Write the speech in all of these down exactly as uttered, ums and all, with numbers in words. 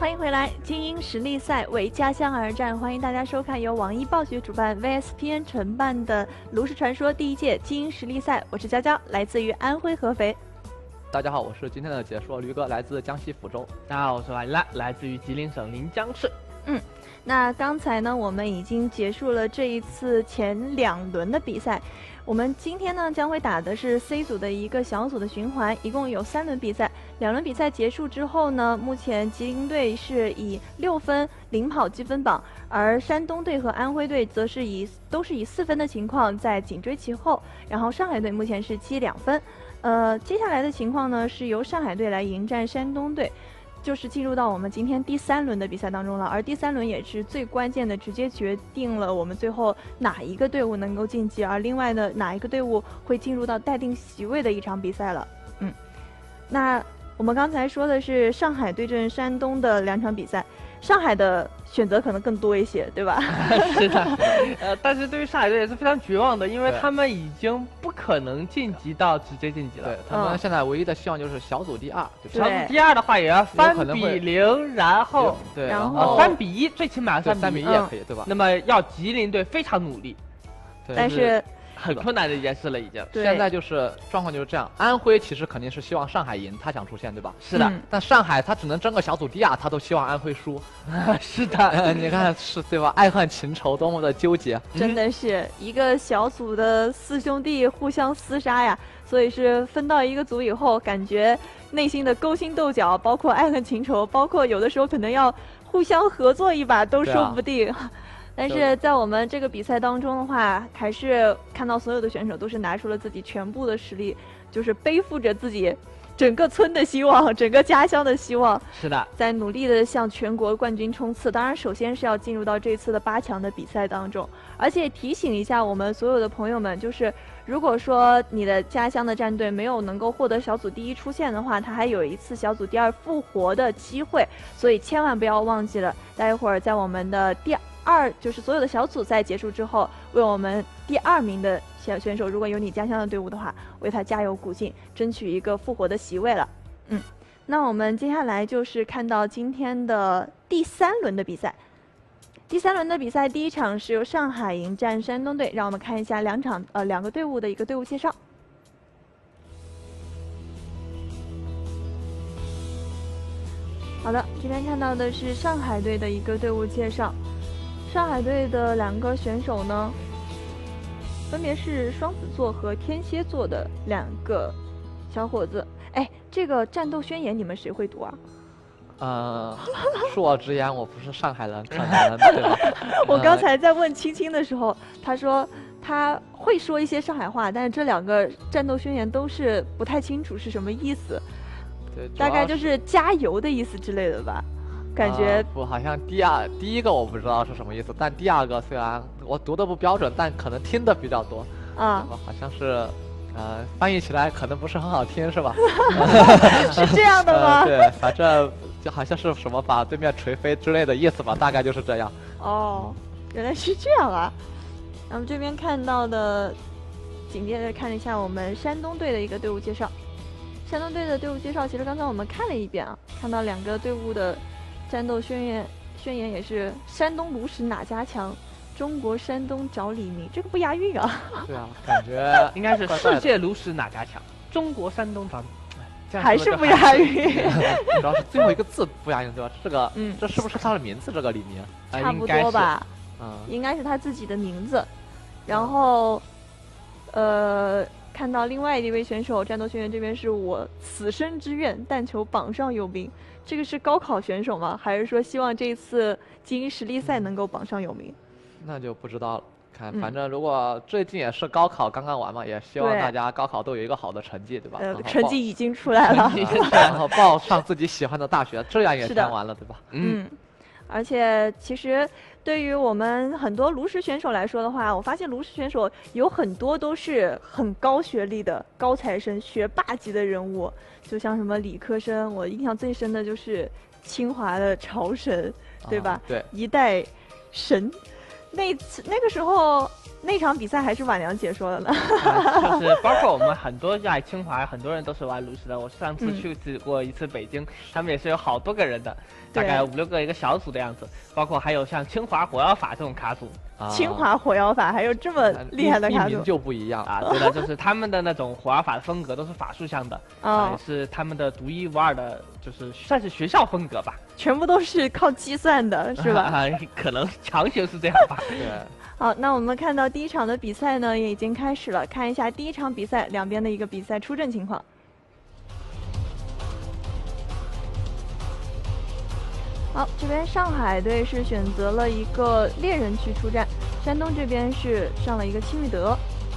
欢迎回来，精英实力赛为家乡而战，欢迎大家收看由网易暴雪主办 V S P N 承办的《炉石传说》第一届精英实力赛。我是娇娇，来自于安徽合肥。 大家好，我是今天的解说驴哥，来自江西抚州。 大家好，我是瓦拉，来自于吉林省临江市。 嗯，那刚才呢，我们已经结束了这一次前两轮的比赛。我们今天呢将会打的是 C 组的一个小组的循环，一共有三轮比赛。两轮比赛结束之后呢，目前吉林队是以六分领跑积分榜，而山东队和安徽队则是以都是以四分的情况在紧追其后。然后上海队目前是积两分。呃，接下来的情况呢是由上海队来迎战山东队。就是进入到我们今天第三轮的比赛当中了，而第三轮也是最关键的，直接决定了我们最后哪一个队伍能够晋级，而另外的哪一个队伍会进入到待定席位的一场比赛了。嗯，那我们刚才说的是上海对阵山东的两场比赛，上海的选择可能更多一些，对吧？ 是的，呃，但是对于上海队也是非常绝望的，因为他们已经不可能晋级到直接晋级了。 对他们现在唯一的希望就是小组第二， 对小组第二的话也要三比零，然后对， 然后三比一，最起码三比一也可以，对吧？ 那么要吉林队非常努力， 但是。 很困难的一件事了，已经。 现在就是状况就是这样，安徽其实肯定是希望上海赢，他想出线，对吧？ 是的， 嗯、但上海他只能争个小组第二，他都希望安徽输。 是的， 你看是对吧？爱恨情仇多么的纠结， 真的是一个小组的四兄弟互相厮杀呀。所以是分到一个组以后，感觉内心的勾心斗角，包括爱恨情仇，包括有的时候可能要互相合作一把都说不定。但是在我们这个比赛当中的话，还是看到所有的选手都是拿出了自己全部的实力，就是背负着自己整个村的希望，整个家乡的希望。 是的， 在努力的向全国冠军冲刺。当然，首先是要进入到这次的八强的比赛当中。而且提醒一下我们所有的朋友们，就是如果说你的家乡的战队没有能够获得小组第一出线的话，它还有一次小组第二复活的机会，所以千万不要忘记了。待会儿在我们的第二。二就是所有的小组赛结束之后，为我们第二名的小选手，如果有你家乡的队伍的话，为他加油鼓劲，争取一个复活的席位了。嗯，那我们接下来就是看到今天的第三轮的比赛。第三轮的比赛，第一场是由上海迎战山东队，让我们看一下两场呃两个队伍的一个队伍介绍。好的，这边看到的是上海队的一个队伍介绍。上海队的两个选手呢，分别是双子座和天蝎座的两个小伙子。哎，这个战斗宣言你们谁会读啊？ 呃，恕我直言，我不是上海人，可能对吧？ 我刚才在问青青的时候，他说他会说一些上海话，但是这两个战斗宣言都是不太清楚是什么意思。 对， 大概就是加油的意思之类的吧。感觉、呃、 不，好像第二第一个我不知道是什么意思，但第二个虽然我读的不标准，但可能听的比较多。 啊， 好像是，呃，翻译起来可能不是很好听，是吧？ 是这样的吗？ 呃、对，反正就好像是什么把对面锤飞之类的意思吧，大概就是这样。 哦，原来是这样啊。然后这边看到的，紧接着看一下我们山东队的一个队伍介绍。山东队的队伍介绍，其实刚才我们看了一遍啊，看到两个队伍的。战斗宣言，宣言也是山东炉石哪家强？中国山东找李明，这个不押韵啊。 对啊，感觉应该是世界炉石哪家强？中国山东找， 还是不押韵。 主要是最后一个字不押韵，对吧？这个，嗯，这是不是他的名字？这个李明， 差不多吧？嗯，应该是他自己的名字。然后，呃。看到另外一位选手，战斗宣言这边是我此生之愿，但求榜上有名。这个是高考选手吗？还是说希望这一次精英实力赛能够榜上有名？ 那就不知道了。看，反正如果最近也是高考刚刚完嘛，也希望大家高考都有一个好的成绩，对吧？ 呃，成绩已经出来了， 然后报上自己喜欢的大学，这样也填完了，对吧？ 嗯。而且其实对于我们很多炉石选手来说的话，我发现炉石选手有很多都是很高学历的高材生、学霸级的人物，就像什么理科生，我印象最深的就是清华的朝神，对吧？ 啊、对， 一代神。那次那个时候， 那场比赛还是晚良解说的呢。 啊、就是包括我们很多在清华，很多人都是玩炉石的。我上次去过一次北京，嗯、他们也是有好多个人的，大概五六个一个小组的样子。包括还有像清华火药法这种卡组。 啊、 清华火药法还有这么厉害的卡组， 就不一样啊！对的，就是他们的那种火药法的风格都是法术向的，啊，也是他们的独一无二的，就是算是学校风格吧。 全部都是靠计算的，是吧？ 啊，可能强行是这样吧。 对。 好，那我们看到第一场的比赛呢，也已经开始了。看一下第一场比赛两边的一个比赛出阵情况。好，这边上海队是选择了一个猎人去出战，山东这边是上了一个青玉德。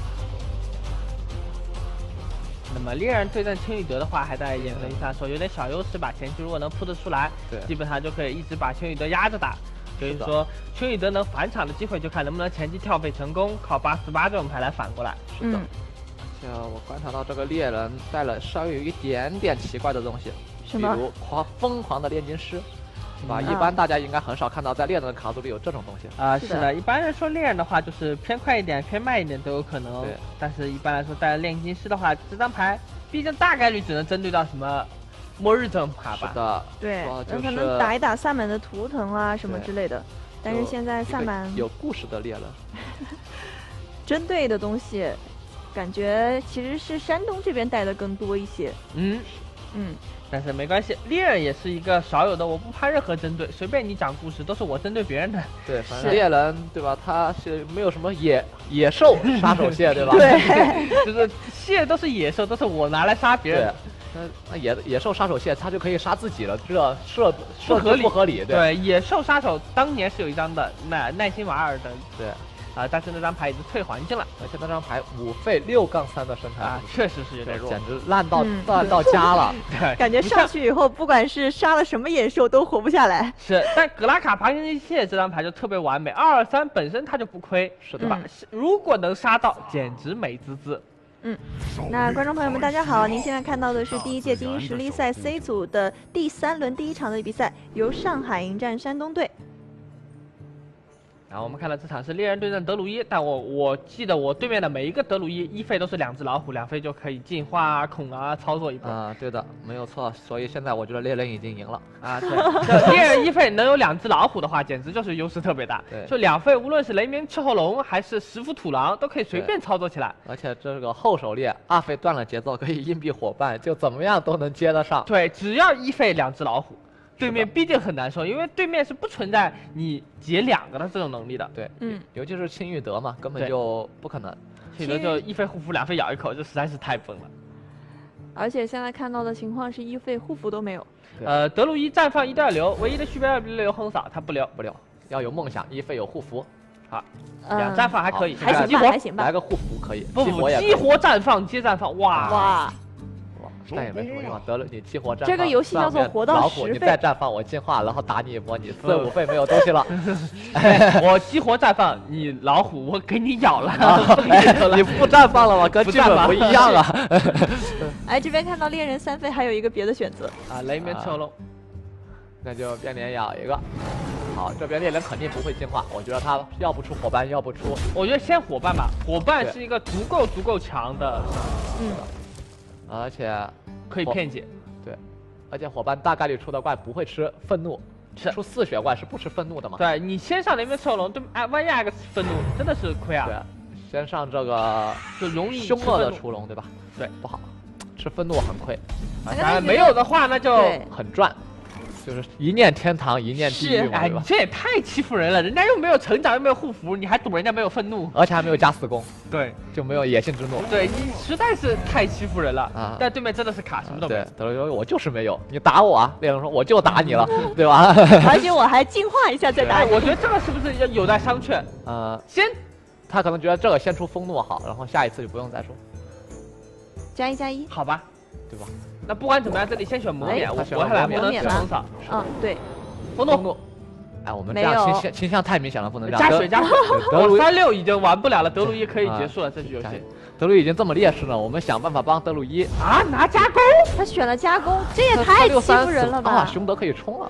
那么猎人对阵青玉德的话，还在眼分上说有点小优势吧，前期如果能扑得出来， 对， 基本上就可以一直把青玉德压着打。所以说青玉德能返场的机会，就看能不能前期跳飞成功，靠八四八这种牌来反过来。 是的。嗯、而且我观察到这个猎人带了稍微有一点点奇怪的东西，比如狂疯狂的炼金师。是吧？嗯、一般大家应该很少看到在猎人的卡组里有这种东西啊、呃。是的，一般人说猎人的话，就是偏快一点、偏慢一点都有可能。 对。 但是一般来说，带了炼金师的话，这张牌毕竟大概率只能针对到什么末日这种卡吧。 是的。 对。 有、就是、 可能打一打萨满的图腾啊什么之类的。但是现在萨满有故事的猎人， 针对的东西，感觉其实是山东这边带的更多一些。 嗯嗯。 但是没关系，猎人也是一个少有的，我不怕任何针对，随便你讲故事都是我针对别人的。 对，反正猎人对吧？他是没有什么野野兽杀手蟹对吧？ 对， 就是蟹都是野兽，都是我拿来杀别人。 那那野野兽杀手蟹，他就可以杀自己了，这设设合理不合理？对, 对，野兽杀手当年是有一张的耐耐心瓦尔的， 对。 啊，但是那张牌已经退还境了， 而且那张牌五费六杠三的身材啊，确实是有点弱， 简直烂到、嗯、烂到家了。 对， 感觉上去以后，不管是杀了什么野兽都活不下来。 是，但格拉卡爬行机械这张牌就特别完美，二二三本身它就不亏， 是的吧？嗯、如果能杀到，简直美滋滋。 嗯，那观众朋友们，大家好，您现在看到的是第一届精英实力赛 C 组的第三轮第一场的比赛，由上海迎战山东队。 然后我们看到这场是猎人对阵德鲁伊，但我我记得我对面的每一个德鲁伊一费都是两只老虎，两费就可以进化啊、孔啊操作一波啊，对的，没有错。所以现在我觉得猎人已经赢了啊。对，猎人一费能有两只老虎的话，简直就是优势特别大。 对， 就两费，无论是雷鸣赤后龙还是石斧土狼，都可以随便操作起来。 而且这个后手猎二费断了节奏，可以硬币伙伴，就怎么样都能接得上。 对，只要一费两只老虎。对面必定很难受，因为对面是不存在你解两个的这种能力的。 对，嗯，尤其是青玉德嘛，根本就不可能。 青玉德就一费护符，两费咬一口，这实在是太崩了。 而且现在看到的情况是一费护符都没有。 呃，德鲁伊绽放一定要留，唯一的区别要留横扫，他不留不留，要有梦想，一费有护符。好， 两绽放还可以， 还行吧，还行吧。 来个护符可以， 不不，激活绽放接绽放，哇哇。 但也没什么用，得了你激活绽放。 这个游戏叫做活到十费。 你再绽放，我进化，然后打你一波，你四五费没有东西了。 我激活绽放，你老虎我给你咬了。 你不绽放了吗？跟剧本不一样啊。 哎，这边看到猎人三费，还有一个别的选择啊，雷鸣赤龙， 那就变脸咬一个。好，这边猎人肯定不会进化，我觉得他要不出伙伴，要不出。 我觉得先伙伴吧，伙伴是一个足够足够强的。 嗯。 而且可以骗解， 对，而且伙伴大概率出的怪不会吃愤怒， 是出四血怪是不吃愤怒的嘛？ 对你先上雷鸣赤龙，对，哎，万一挨个愤怒真的是亏啊！ 对，先上这个就容易凶恶的出龙，对吧？ 对， 不好，吃愤怒很亏， 当然没有的话那就很赚。就是一念天堂，一念地狱嘛， 哎，你这也太欺负人了！人家又没有成长，又没有护符，你还赌人家没有愤怒， 而且还没有加四攻， 对， 就没有野性之怒。 对你实在是太欺负人了啊！ 但对面真的是卡什么都没有。 对，德鲁伊我就是没有，你打我啊！猎人说我就打你了，对吧？ 而且我还进化一下再打你。 我觉得这个是不是要有待商榷？ 呃， 先， 他可能觉得这个先出风怒好，然后下一次就不用再说。 加一加一， 好吧， 对吧？ 那不管怎么样，这里先选魔免，我活下来不能选风扫。 嗯，对， 风怒。 哎，我们这样倾向倾向太明显了，不能这样。 加水加水，我三六已经玩不了了，德鲁伊可以结束了这局游戏。 德鲁伊已经这么劣势了，我们想办法帮德鲁伊啊拿加工。 他选了加工，这也太欺负人了吧！ 啊，熊德可以冲了。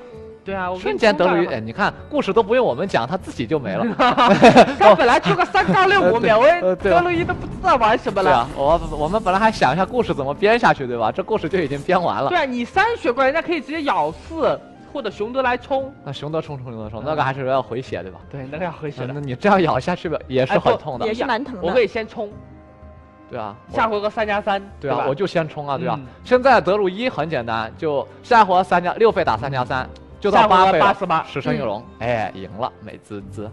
对啊，我瞬间德鲁伊，哎，你看故事都不用我们讲，他自己就没了。 他本来出个三杠六五秒，我德鲁伊都不知道玩什么了。 对啊，我我们本来还想一下故事怎么编下去，对吧？这故事就已经编完了。 对啊，你三血怪人家可以直接咬四。或者熊德来冲， 那熊德冲冲熊德冲，那个还是要回血对吧？ 对，那个要回血的。 那你这样咬下去吧，也是很痛的， 也是蛮疼的。 我可以先冲， 对啊， 下回合三加三， 对啊，我就先冲啊，对吧？现在德鲁伊很简单，就下回合三加六费打三加三，就到八费了，十神翼龙，哎，赢了，美滋滋。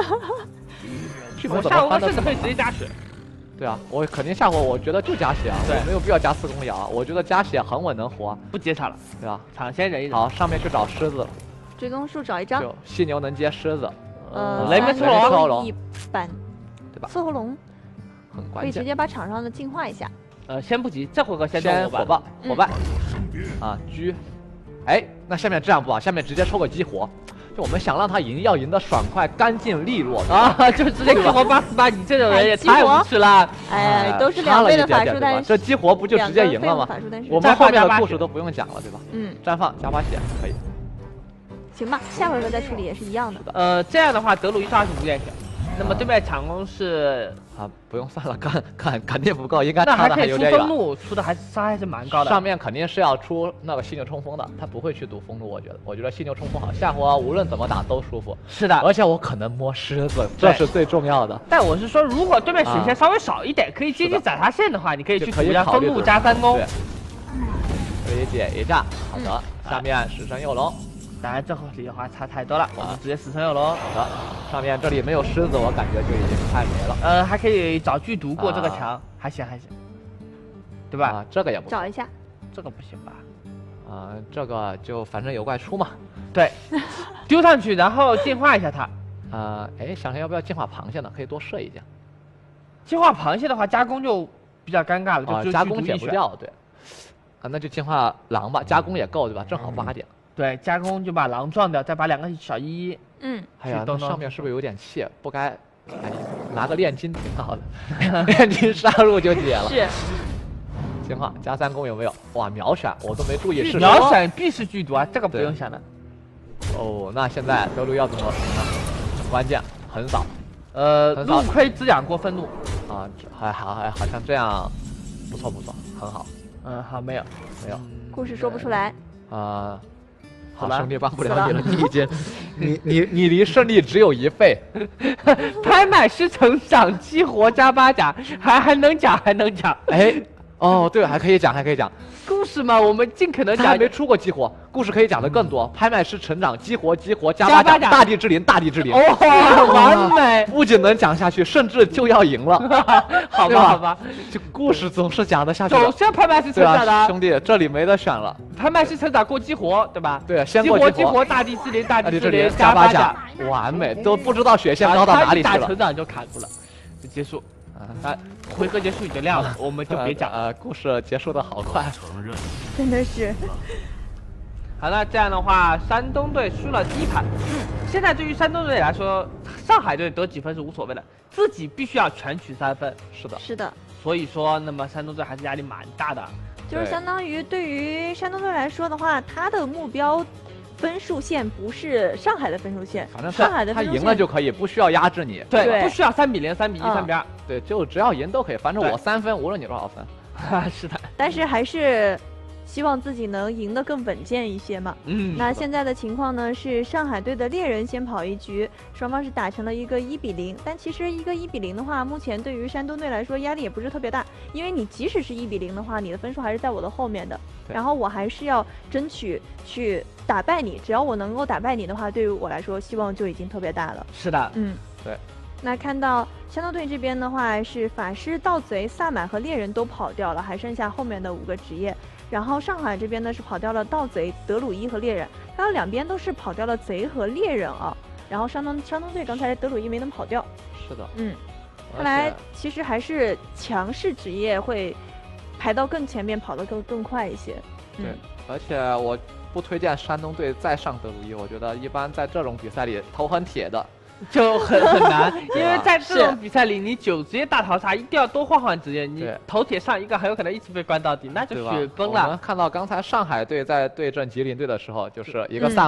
我下回合甚至可以直接加血。 对啊，我肯定下回我觉得就加血啊，我没有必要加四公摇，我觉得加血很稳能活， 不接他了， 对吧？ 场先忍一忍。 好，上面去找狮子， 追踪术找一张， 犀牛能接狮子， 呃， 雷门伺候龙一般， 对吧？ 伺候龙很关键， 可以直接把场上的净化一下。 呃，先不急，这回合先先火爆，火爆啊狙，哎，那下面这样不好，下面直接抽个激活。就我们想让他赢，要赢得爽快、干净利落啊！就直接激活八四八，你这种人也太无耻了！ 哎，都是两倍的法术，但是这激活不就直接赢了吗？我们后面的故事都不用讲了，对吧？ 嗯， 绽放加把血可以。 行吧，下回合再处理也是一样的。 呃，这样的话，德鲁伊二十五点血，那么对面强攻是啊，不用算了，看看肯定不够，应该那差的还有点远。 那还可以出风怒，出的还伤害是蛮高的。 上面肯定是要出那个犀牛冲锋的，他不会去赌风怒，我觉得，我觉得犀牛冲锋好，下回无论怎么打都舒服。 是的， 而且我可能摸狮子，这是最重要的。 但我是说，如果对面血线稍微少一点，可以接近斩杀线的话，你可以去赌一下风怒加三攻， 可以解一下。好的，下面死神诱龙。 当然，这后里的话差太多了，我们直接死神有龙。 好的，上面这里没有狮子，我感觉就已经快没了。 呃，还可以找剧毒过这个墙，还行还行，对吧？ 啊，这个也不找一下， 这个不行吧？ 啊，这个就反正有怪出嘛。 对，丢上去，然后净化一下它。 啊，哎，想想要不要净化螃蟹呢？可以多射一件。 净化螃蟹的话，加工就比较尴尬了， 啊，加工解不掉，对。啊，那就净化狼吧，加工也够，对吧？正好八点。 对，加工就把狼撞掉，再把两个小一一。 嗯。 哎呀，那上面是不是有点气？不该，哎，拿个炼金挺好的，炼金杀入就解了。 是。 净化加三攻有没有？哇，秒闪我都没注意是。 秒闪必是剧毒啊，这个不用想的。 哦，那现在德鲁要怎么？很关键，横扫。 呃，怒亏滋养过愤怒。 啊，还好还好像这样，不错不错，很好。 嗯，好，没有没有。 故事说不出来。 啊。好， 了， 兄弟帮不了你了，你已经，你你你离胜利只有一费。 拍卖师成长激活加八甲，还还能讲还能讲。 哎，哦对，还可以讲还可以讲。 故事嘛，我们尽可能讲。 还没出过激活，故事可以讲的更多。拍卖师成长激活激活加八甲，大地之灵大地之灵。 哦，完美！ 不仅能讲下去，甚至就要赢了。 好吧好吧， 就故事总是讲得下去。 首先拍卖师成长的， 兄弟，这里没得选了。 拍卖师成长过激活，对吧？ 对，先过激活，大地之灵，大地之灵加八甲， 完美，都不知道血线高到哪里去了。 打成长就卡住了，就结束。啊，回合结束已经亮了，我们就别讲了。故事结束的好快， 真的是。 好，那这样的话，山东队输了第一盘。嗯，现在对于山东队来说，上海队得几分是无所谓的，自己必须要全取三分。 是的， 是的。 所以说，那么山东队还是压力蛮大的。 就是相当于对于山东队来说的话，他的目标分数线不是上海的分数线， 反正上海的他赢了就可以，不需要压制你。 对，不需要三比零、三比一、三比二。 对，就只要赢都可以，反正我三分，无论你多少分。 是的。 但是还是希望自己能赢得更稳健一些嘛。 嗯。 那现在的情况呢是上海队的猎人先跑一局，双方是打成了一个一比零。但其实一个一比零的话，目前对于山东队来说压力也不是特别大，因为你即使是一比零的话，你的分数还是在我的后面的，然后我还是要争取去打败你。只要我能够打败你的话，对于我来说希望就已经特别大了。 是的， 嗯， 对。 那看到山东队这边的话，是法师、盗贼、萨满和猎人都跑掉了，还剩下后面的五个职业。然后上海这边呢是跑掉了盗贼、德鲁伊和猎人，刚刚两边都是跑掉了贼和猎人啊。然后山东山东队刚才德鲁伊没能跑掉。 是的， 嗯，看来其实还是强势职业会排到更前面，跑得更更快一些。 对，嗯、而且我不推荐山东队再上德鲁伊，我觉得一般在这种比赛里头很铁的。 就很很难，因为在这种比赛里，你九职业大逃杀一定要多换换职业，你头铁上一个很有可能一直被关到底，那就雪崩了。 我们看到刚才上海队在对阵吉林队的时候，就是一个萨满，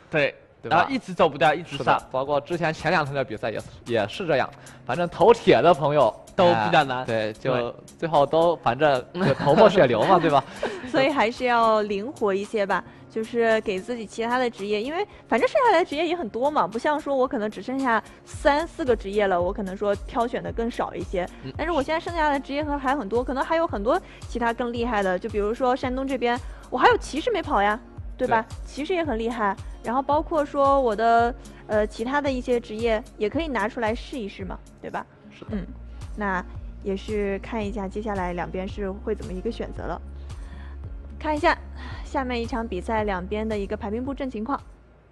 对。 对吧？ 然后一直走不掉，一直上。 包括之前前两天的比赛也也是这样，反正投铁的朋友都比较难。 哎、对，就最后都反正就头破血流嘛，对吧？ 所以还是要灵活一些吧，就是给自己其他的职业，因为反正剩下来的职业也很多嘛，不像说我可能只剩下三四个职业了，我可能说挑选的更少一些。嗯、但是我现在剩下的职业和还很多，可能还有很多其他更厉害的，就比如说山东这边，我还有骑士没跑呀。对吧？对骑士也很厉害，然后包括说我的呃其他的一些职业也可以拿出来试一试嘛，对吧？ 是的。 嗯，那也是看一下接下来两边是会怎么一个选择了。看一下下面一场比赛两边的一个排兵布阵情况。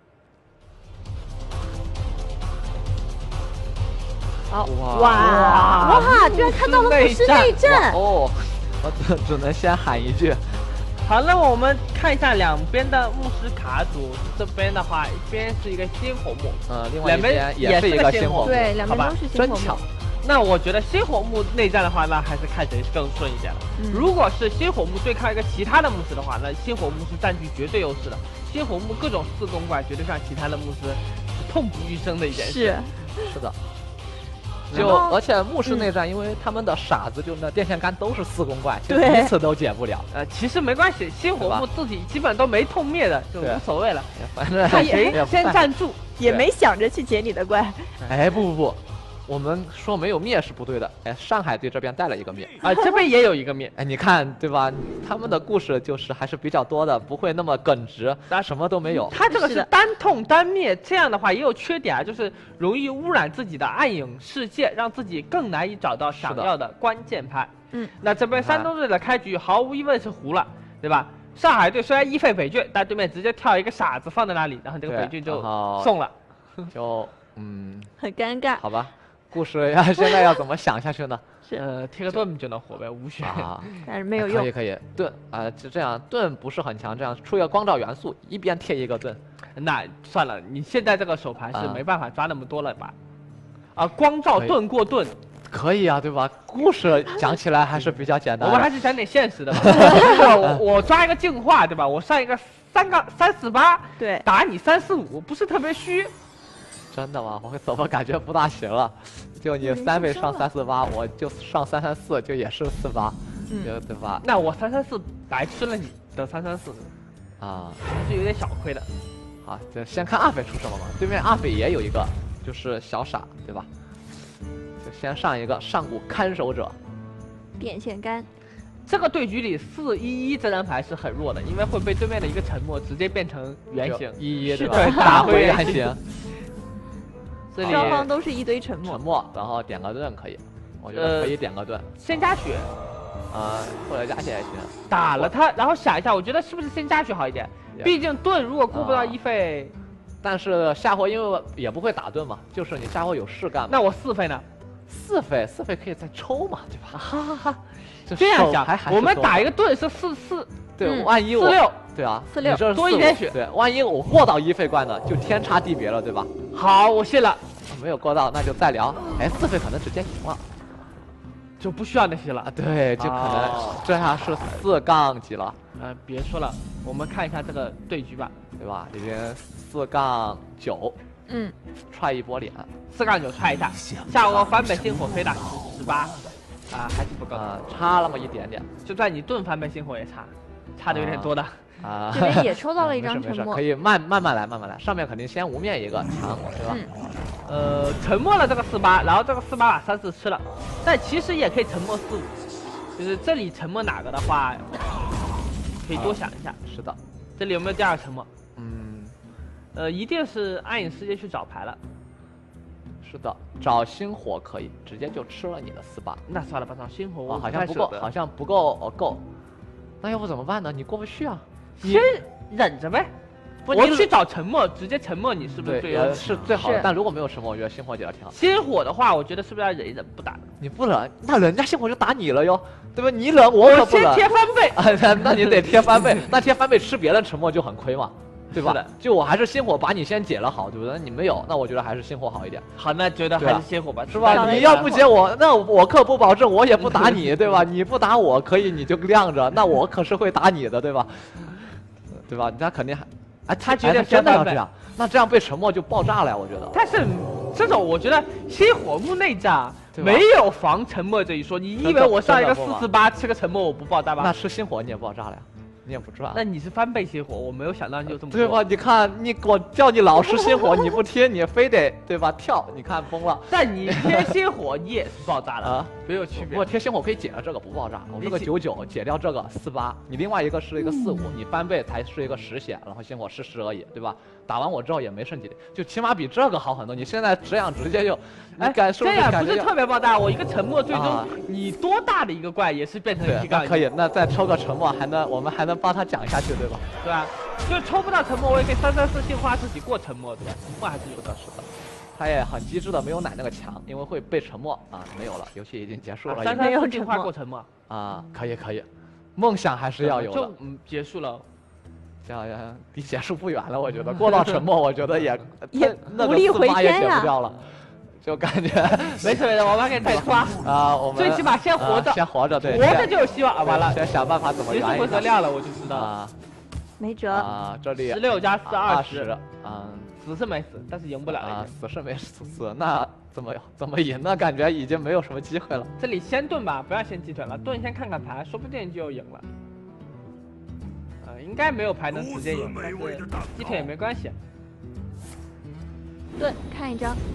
好，哇哇哇！居然看到了牧师内战哦！我只只能先喊一句。 好，那我们看一下两边的牧师卡组，这边的话，一边是一个星火木， 呃，另外一边也是一个星火木， 对，两边都是星火木。 真巧。 那我觉得星火木内战的话，那还是看谁更顺一点了。嗯、如果是星火木对抗一个其他的牧师的话，那星火木是占据绝对优势的。星火木各种四攻怪绝对让其他的牧师痛不欲生的一件事。 是， 是的。就而且牧师内战，嗯、因为他们的傻子就那电线杆都是四攻怪，就一次都解不了。 呃，其实没关系，星火木自己基本都没痛灭的，就无所谓了。 反正看谁先站住， 也没想着去解你的怪。 哎，不不不。我们说没有灭是不对的，哎，上海队这边带了一个灭啊，这边也有一个灭， 哎，你看对吧？他们的故事就是还是比较多的，不会那么耿直，但什么都没有。 他这个是单痛单灭，这样的话也有缺点啊，就是容易污染自己的暗影世界，让自己更难以找到想要的关键牌。 嗯， 那这边山东队的开局毫无疑问是糊了，对吧？上海队虽然一费北郡，但对面直接跳一个傻子放在那里，然后这个北郡就送了， 就嗯， 很尴尬。 好吧。故事要现在要怎么想下去呢？ 是呃，贴个盾就能活呗，无血啊， 但是没有用。 可以可以，盾啊，就这样，盾不是很强，这样出一个光照元素，一边贴一个盾。 那算了，你现在这个手牌是没办法抓那么多了吧？啊，光照盾过盾， 可以啊，对吧？故事讲起来还是比较简单。 我们还是讲点现实的吧。我我抓一个净化，对吧？我上一个三个三四八， 对， 打你三四五，不是特别虚。 真的吗？我怎么感觉不大行了？就你三倍上三四八，我就上三三四，就也是四八， 嗯， 对吧？ 那我三三四白吃了你的三三四， 啊， 还是有点小亏的。 好，就先看阿飞出什么嘛。对面阿飞也有一个，就是小傻，对吧？就先上一个上古看守者， 电线杆。 这个对局里四一一这张牌是很弱的，因为会被对面的一个沉默直接变成圆形一一，对吧？ 对， 打回原形。 这里双方都是一堆沉默， 沉默，然后点个盾可以，我觉得可以点个盾， 呃、先加血， 啊、呃，或者加血也行。 打了他，然后想一下，我觉得是不是先加血好一点？毕竟盾如果过不到一费、 呃，但是夏侯因为也不会打盾嘛，就是你夏侯有事干嘛。 那我四费呢？ 四费，四费可以再抽嘛，对吧？ 哈哈哈。这样想，我们打一个盾是四四， 对，嗯、万一我四六， 对啊， 四六多一点血， 对，万一我过到一费怪呢，就天差地别了，对吧？ 好，我信了。 没有过到，那就再聊。哎，四费可能直接赢了， 就不需要那些了。 啊，对，就可能这下是四杠几了。 呃，别说了，我们看一下这个对局吧， 对吧？已经四杠九， 嗯， 踹一波脸， 四杠九踹一下，下我翻倍星火可以打十十八，啊，还是不够， 啊，差那么一点点。 就算你盾翻倍星火也差，差的有点多的。 啊， 这边也抽到了一张沉默， 可以慢慢慢来，慢慢来。上面肯定先无面一个强，对吧？ 嗯、 呃，沉默了这个四八，然后这个四八把三四吃了，但其实也可以沉默四五，就是这里沉默哪个的话，可以多想一下。 啊、是的， 这里有没有第二个沉默？ 嗯， 呃，一定是暗影世界去找牌了。 是的，找星火可以，直接就吃了你的四八。 那算了吧，找星火我、 哦、好像不够，好像不够哦够。那要不怎么办呢？你过不去啊。 先忍着呗，我去找沉默，直接沉默，你是不是最优？ 是最好的。但如果没有沉默，我觉得星火解的挺好。 星火的话，我觉得是不是要忍一忍不打？ 你不忍，那人家星火就打你了哟，对吧？你忍，我可不忍。 我先贴翻倍啊，那你得贴翻倍，那贴翻倍吃别人沉默就很亏嘛，对吧？ 是的， 就我还是星火把你先解了好，对不对？你没有，那我觉得还是星火好一点。 好，那觉得还是星火吧， 是吧？你要不解我，那我可不保证我也不打你，对吧？你不打我可以，你就晾着，那我可是会打你的，对吧？对吧？他肯定还哎， 他觉得哎真的要这样，那这样被沉默就爆炸了呀，我觉得。 但是这种我觉得星火木内战没有防沉默这一说，你以为我上一个四四八吃个沉默我不爆炸吗？ 那吃星火你也爆炸了呀。你也不赚， 那你是翻倍星火，我没有想到你就这么对吧？你看你我叫你老吃星火，你不听，你非得对吧跳？你看疯了。 但你贴星火，你也是爆炸了啊，没有区别。 我贴星火可以解了这个不爆炸，我这个九九解掉这个四八，你另外一个是一个四五，你翻倍才是一个十血，然后星火是十而已，对吧？打完我之后也没剩几，就起码比这个好很多。你现在这样直接就，哎，感受这样不是特别爆炸，我一个沉默最终、啊、你多大的一个怪也是变成一个。 可以，那再抽个沉默，还能我们还能帮他讲下去，对吧？ 对啊，就抽不到沉默，我也可以三三四杏花自己过沉默，对吧？沉默还是有的，是的。 他也很机智的，没有奶那个墙，因为会被沉默啊，没有了，游戏已经结束了。 三三四杏花过沉默啊，可以可以，梦想还是要有的。 就嗯结束了。 这样离结束不远了，我觉得过到沉默，我觉得也也无力回天呀，不掉了，就感觉没事没事，我们给你再刷啊，我们最起码先活着， 先活着，对， 活着就有希望。完了， 先想办法怎么圆。 回合亮了，我就知道啊， 没辙啊，这里十六加四二十， 嗯， 死是没死，但是赢不了啊，死是没死，那怎么怎么赢呢？感觉已经没有什么机会了。 这里先盾吧，不要先鸡腿了，盾先看看牌，说不定就赢了。应该没有牌能直接赢，但是鸡腿也没关系。 盾看一张，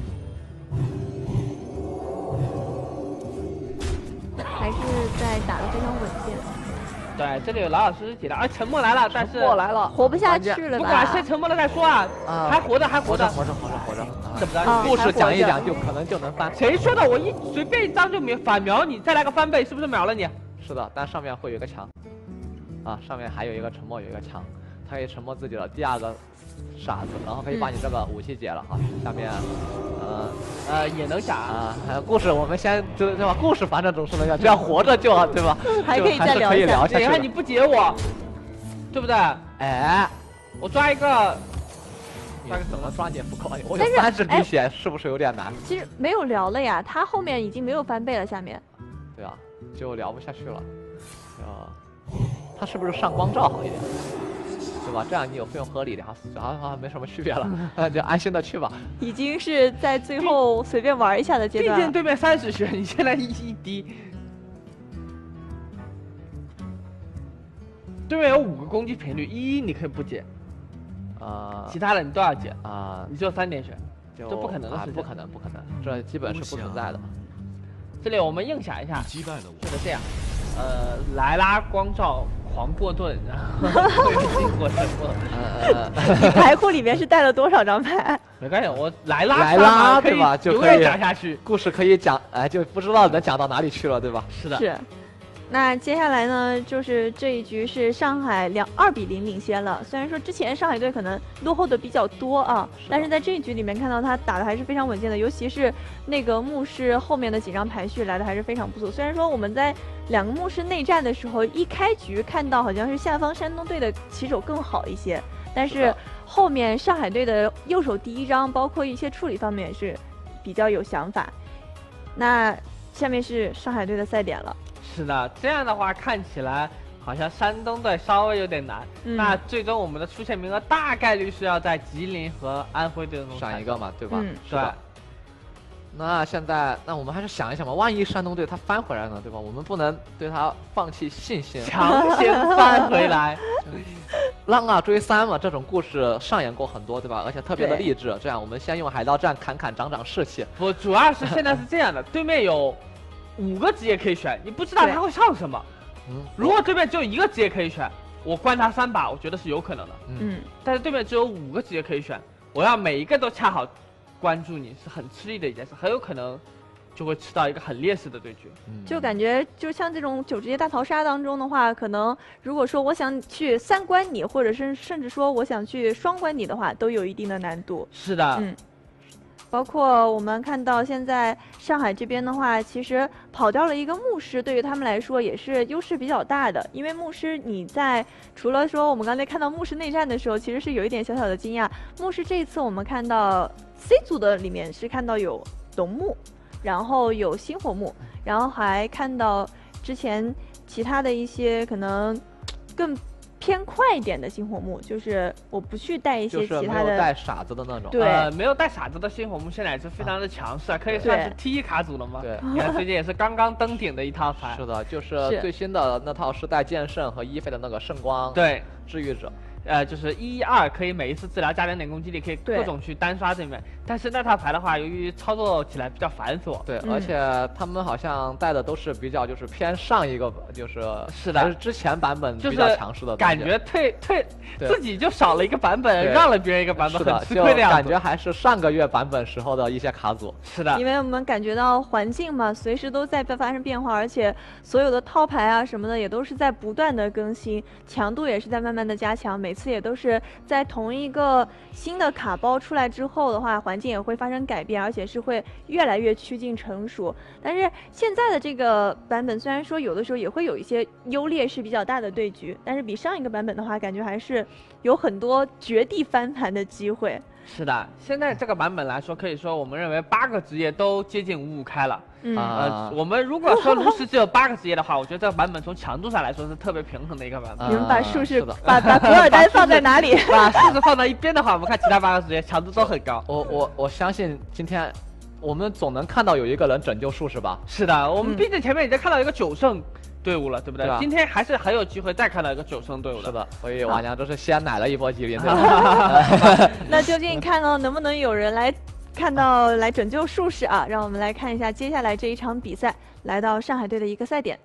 还是在打得非常稳健。 对，这里有老老实实解的，而沉默来了，但是沉默来了， 活不下去了吧？ 不管先沉默了再说啊， 啊还活着，还活着， 活着，活着，活着。 怎么着？ 啊、 故事讲一讲就可能就能翻。 谁说的？我一随便一张就秒反秒你，再来个翻倍，是不是秒了你？ 是的，但上面会有一个墙。啊，上面还有一个沉默，有一个墙，他可以沉默自己的第二个傻子，然后可以把你这个武器解了哈。嗯、下面，呃呃也能讲啊。呃，故事我们先对对吧？故事反正总是能讲，这样活着就对吧？ 还可以再聊一下。 你看你不解我，对不对？ 哎， 我抓一个， 抓个怎么抓你也不可以。我有三十滴血，是不是有点难？ 其实没有聊了呀，他后面已经没有翻倍了，下面。 对啊，就聊不下去了，啊。他是不是上光照好一点，对吧？这样你有费用合理的，好像好像没什么区别了，那就安心的去吧。 已经是在最后随便玩一下的阶段。 毕竟对面三十血，你现在一一滴，对面有五个攻击频率，一你可以不解， 啊、呃， 其他的你都要解啊、呃， 你只有三点血， 这不可能的事情、 啊，不可能，不可能，这基本是不存在的。 这里我们硬想一下，就是这样。呃，莱拉光照狂过盾，然后经过沉默。 呃， 你牌库里面是带了多少张牌？ 没关系，我莱拉莱拉对吧？就可以讲下去， 故事可以讲，哎，就不知道能讲到哪里去了，对吧？ 是的。 是。那接下来呢，就是这一局是上海两二比零领先了。虽然说之前上海队可能落后的比较多啊，是但是在这一局里面看到他打的还是非常稳健的，尤其是那个牧师后面的几张排序来的还是非常不错。虽然说我们在两个牧师内战的时候，一开局看到好像是下方山东队的棋手更好一些，但是后面上海队的右手第一张，包括一些处理方面也是比较有想法。那下面是上海队的赛点了。 是的，这样的话看起来好像山东队稍微有点难。嗯、那最终我们的出线名额大概率是要在吉林和安徽队中选一个嘛，对吧？ 嗯， 是吧？那现在，那我们还是想一想吧，万一山东队他翻回来呢，对吧？我们不能对他放弃信心， 强行翻回来。 浪啊追三嘛，这种故事上演过很多，对吧？而且特别的励志。这样，我们先用海盗战砍砍涨涨士气。 不，主要是现在是这样的，对面有五个职业可以选，你不知道他会上什么。嗯，如果对面只有一个职业可以选，我关他三把，我觉得是有可能的。 嗯， 但是对面只有五个职业可以选，我要每一个都恰好关注你，是很吃力的一件事，很有可能就会吃到一个很劣势的对局。 嗯、就感觉就像这种九职业大逃杀当中的话，可能如果说我想去三关你，或者是甚至说我想去双关你的话，都有一定的难度。 是的， 嗯。包括我们看到现在上海这边的话，其实跑掉了一个牧师，对于他们来说也是优势比较大的。因为牧师你在除了说我们刚才看到牧师内战的时候，其实是有一点小小的惊讶。牧师这一次我们看到 C 组的里面是看到有龙牧，然后有星火牧，然后还看到之前其他的一些可能更偏快一点的星火木，就是我不去带一些就是其他的， 没有带傻子的那种。 对呃，没有带傻子的星火木现在也是非常的强势啊，可以算是 T 一卡组了吗？ 对， 你看最近也是刚刚登顶的一套牌。 是的，就是是最新的那套是带剑圣和伊菲的那个圣光对， 治愈者。 呃，就是一二可以每一次治疗加两点攻击力，可以各种去单刷这面。但是那套牌的话，由于操作起来比较繁琐， 对， 嗯而且他们好像带的都是比较就是偏上一个，就是是的还是之前版本就是比较强势的东西， 感觉退退对自己就少了一个版本， 对让了别人一个版本， 是的， 很吃就亏的样子。 感觉还是上个月版本时候的一些卡组。 是的因，为我们感觉到环境嘛，随时都在发生变化，而且所有的套牌啊什么的也都是在不断的更新，强度也是在慢慢的加强，每次也都是在同一个新的卡包出来之后的话，环境也会发生改变，而且是会越来越趋近成熟。但是现在的这个版本虽然说有的时候也会有一些优劣势比较大的对局，但是比上一个版本的话，感觉还是有很多绝地翻盘的机会。 是的，现在这个版本来说，可以说我们认为八个职业都接近五五开了。 嗯， 啊呃，我们如果说炉石只有八个职业的话，我觉得这个版本从强度上来说是特别平衡的一个版本。 你们把啊术士是的把把古尔丹放在哪里？ 把数字放到一边的话，我们看其他八个职业强度都很高。 我我我相信今天我们总能看到有一个人拯救术士吧？ 是的，我们嗯毕竟前面已经看到一个九胜队伍了，对不对？ 对吧今天还是很有机会再看到一个九胜队伍的。 是的，所以瓦娘这是先奶了一波吉林，对吧？ 那究竟看到能不能有人来看到来拯救术士啊？让我们来看一下接下来这一场比赛，来到上海队的一个赛点。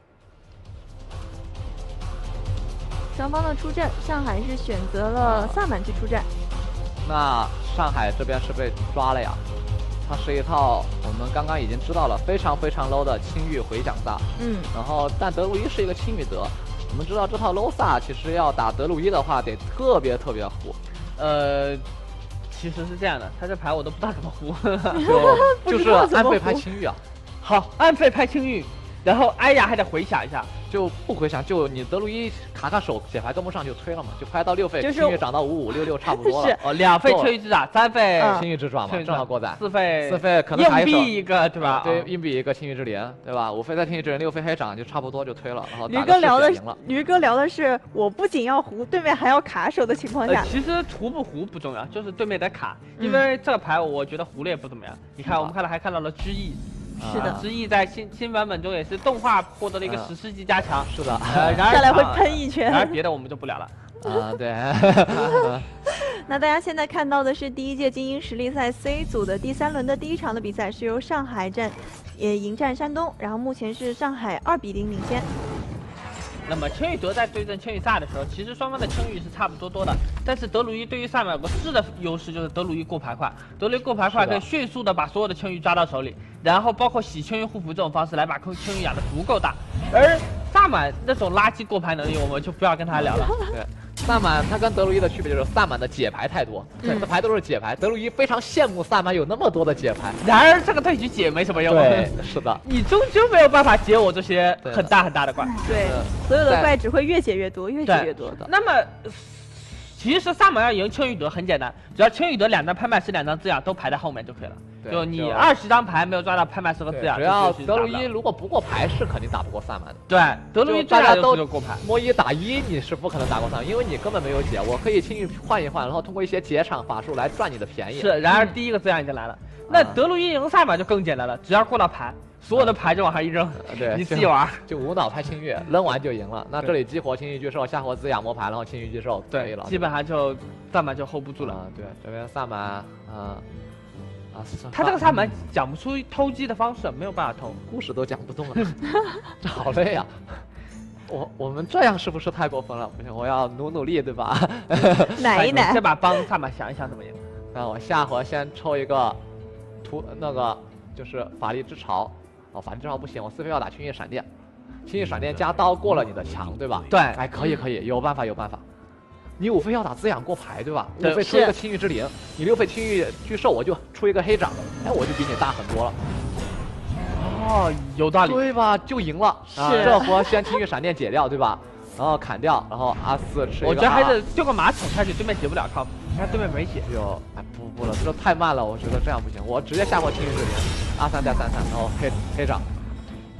双方的出阵，上海是选择了萨满去出战。 那上海这边是被抓了呀，它是一套我们刚刚已经知道了非常非常 low 的青玉回响萨， 嗯， 然后但德鲁伊是一个青玉德，我们知道这套 low 萨其实要打德鲁伊的话得特别特别糊， 呃，其实是这样的，他这牌我都不知道怎么胡。 不就就是知道怎么安倍拍胡青玉啊， 好，安倍拍青玉，然后哎呀还得回想一下。 就不回想，就你德鲁伊卡卡手解牌跟不上就推了嘛，就拍到六费， 就是青玉涨到五五六六差不多了是。 哦，两费够了秋玉之爪，三费嗯青玉之爪嘛，正好过载。 四费四费可能还硬有一手币一个，对吧？ 对， 啊硬币一个青玉之镰，对吧？五费再青玉之镰，六费黑掌就差不多就推了，然后驴打个哥聊的试血赢了。 驴哥聊的是我不仅要胡，对面还要卡手的情况下呃，，其实胡不胡不重要，就是对面的卡， 嗯因为这个牌我觉得胡的也不怎么样。你看，我们看到还看到了知意， 是的啊知意在新新版本中也是动画获得了一个嗯史诗级加强。 是的， 呃，然而下来会啊喷一拳。 然而别的我们就不聊了。 啊，对， 那大家现在看到的是第一届精英实力赛 C 组的第三轮的第一场的比赛，是由上海战也迎战山东，然后目前是上海二比零领先。 那么千羽德在对阵千羽萨的时候，其实双方的千羽是差不多多的，但是德鲁伊对于萨满有个质的优势，就是德鲁伊过牌快，德鲁伊过牌快是的可以迅速的把所有的千羽抓到手里，然后包括洗千羽护符这种方式来把千羽养的足够大，而萨满那种垃圾过牌能力，我们就不要跟他聊了。 对。萨满它跟德鲁伊的区别就是萨满的解牌太多， 嗯这牌都是解牌。德鲁伊非常羡慕萨满有那么多的解牌。 然而这个对局解没什么用， 对，是的， 你终究没有办法解我这些对的很大很大的怪。 对是， 所有的在怪只会越解越多，越解对越多。 的那么，呃其实萨满要赢千羽德很简单，只要千羽德两张拍卖师、两张滋养都排在后面就可以了。 对就你就二十张牌没有抓到拍卖师和滋养， 对只要这游戏德鲁打不了伊如果不过牌是肯定打不过萨满的。 对德鲁伊就大家都最大优势就过牌。 摸一打一你是不可能打过萨满，因为你根本没有解，我可以轻易换一换，然后通过一些解场法术来赚你的便宜。 是，然而第一个滋养已经来了，那啊德鲁伊赢萨满就更简单了，只要过到牌，所有的牌就往上一扔， 呃对， 你自己玩。 就无脑拍青玉，扔完就赢了。那这里激活青玉巨兽，下活滋养魔牌，然后青玉巨兽可以了。 对基本上就萨满就 hold 不住了。 啊，对，这边萨满，啊啊， 他这个萨满讲不出偷鸡的方式，没有办法偷。 故事都讲不动了，这好累啊！我我们这样是不是太过分了？不行，我要努努力，对吧？ 奶一奶这，把帮萨满想一想怎么赢。 那我下回先抽一个图，那个就是法力之潮。哦，法力之潮不行，我四费要打青叶闪电，青叶闪电加刀过了你的墙，对吧？ 对哎，可以可以，有办法有办法。你五费要打滋养过牌，对吧？ 对五费出一个青玉之灵，你六费青玉巨兽，我就出一个黑掌，哎，我就比你大很多了。 哦，有道理。 对吧？就赢了。啊， 是这活先青玉闪电解掉，对吧？然后砍掉，然后阿四吃一个。 我觉得还是丢个马桶下去，对面解不了靠谱。你看对面没解。 就哎不不了，这太慢了，我觉得这样不行，我直接下过青玉之灵，阿三带三三，然后黑黑掌。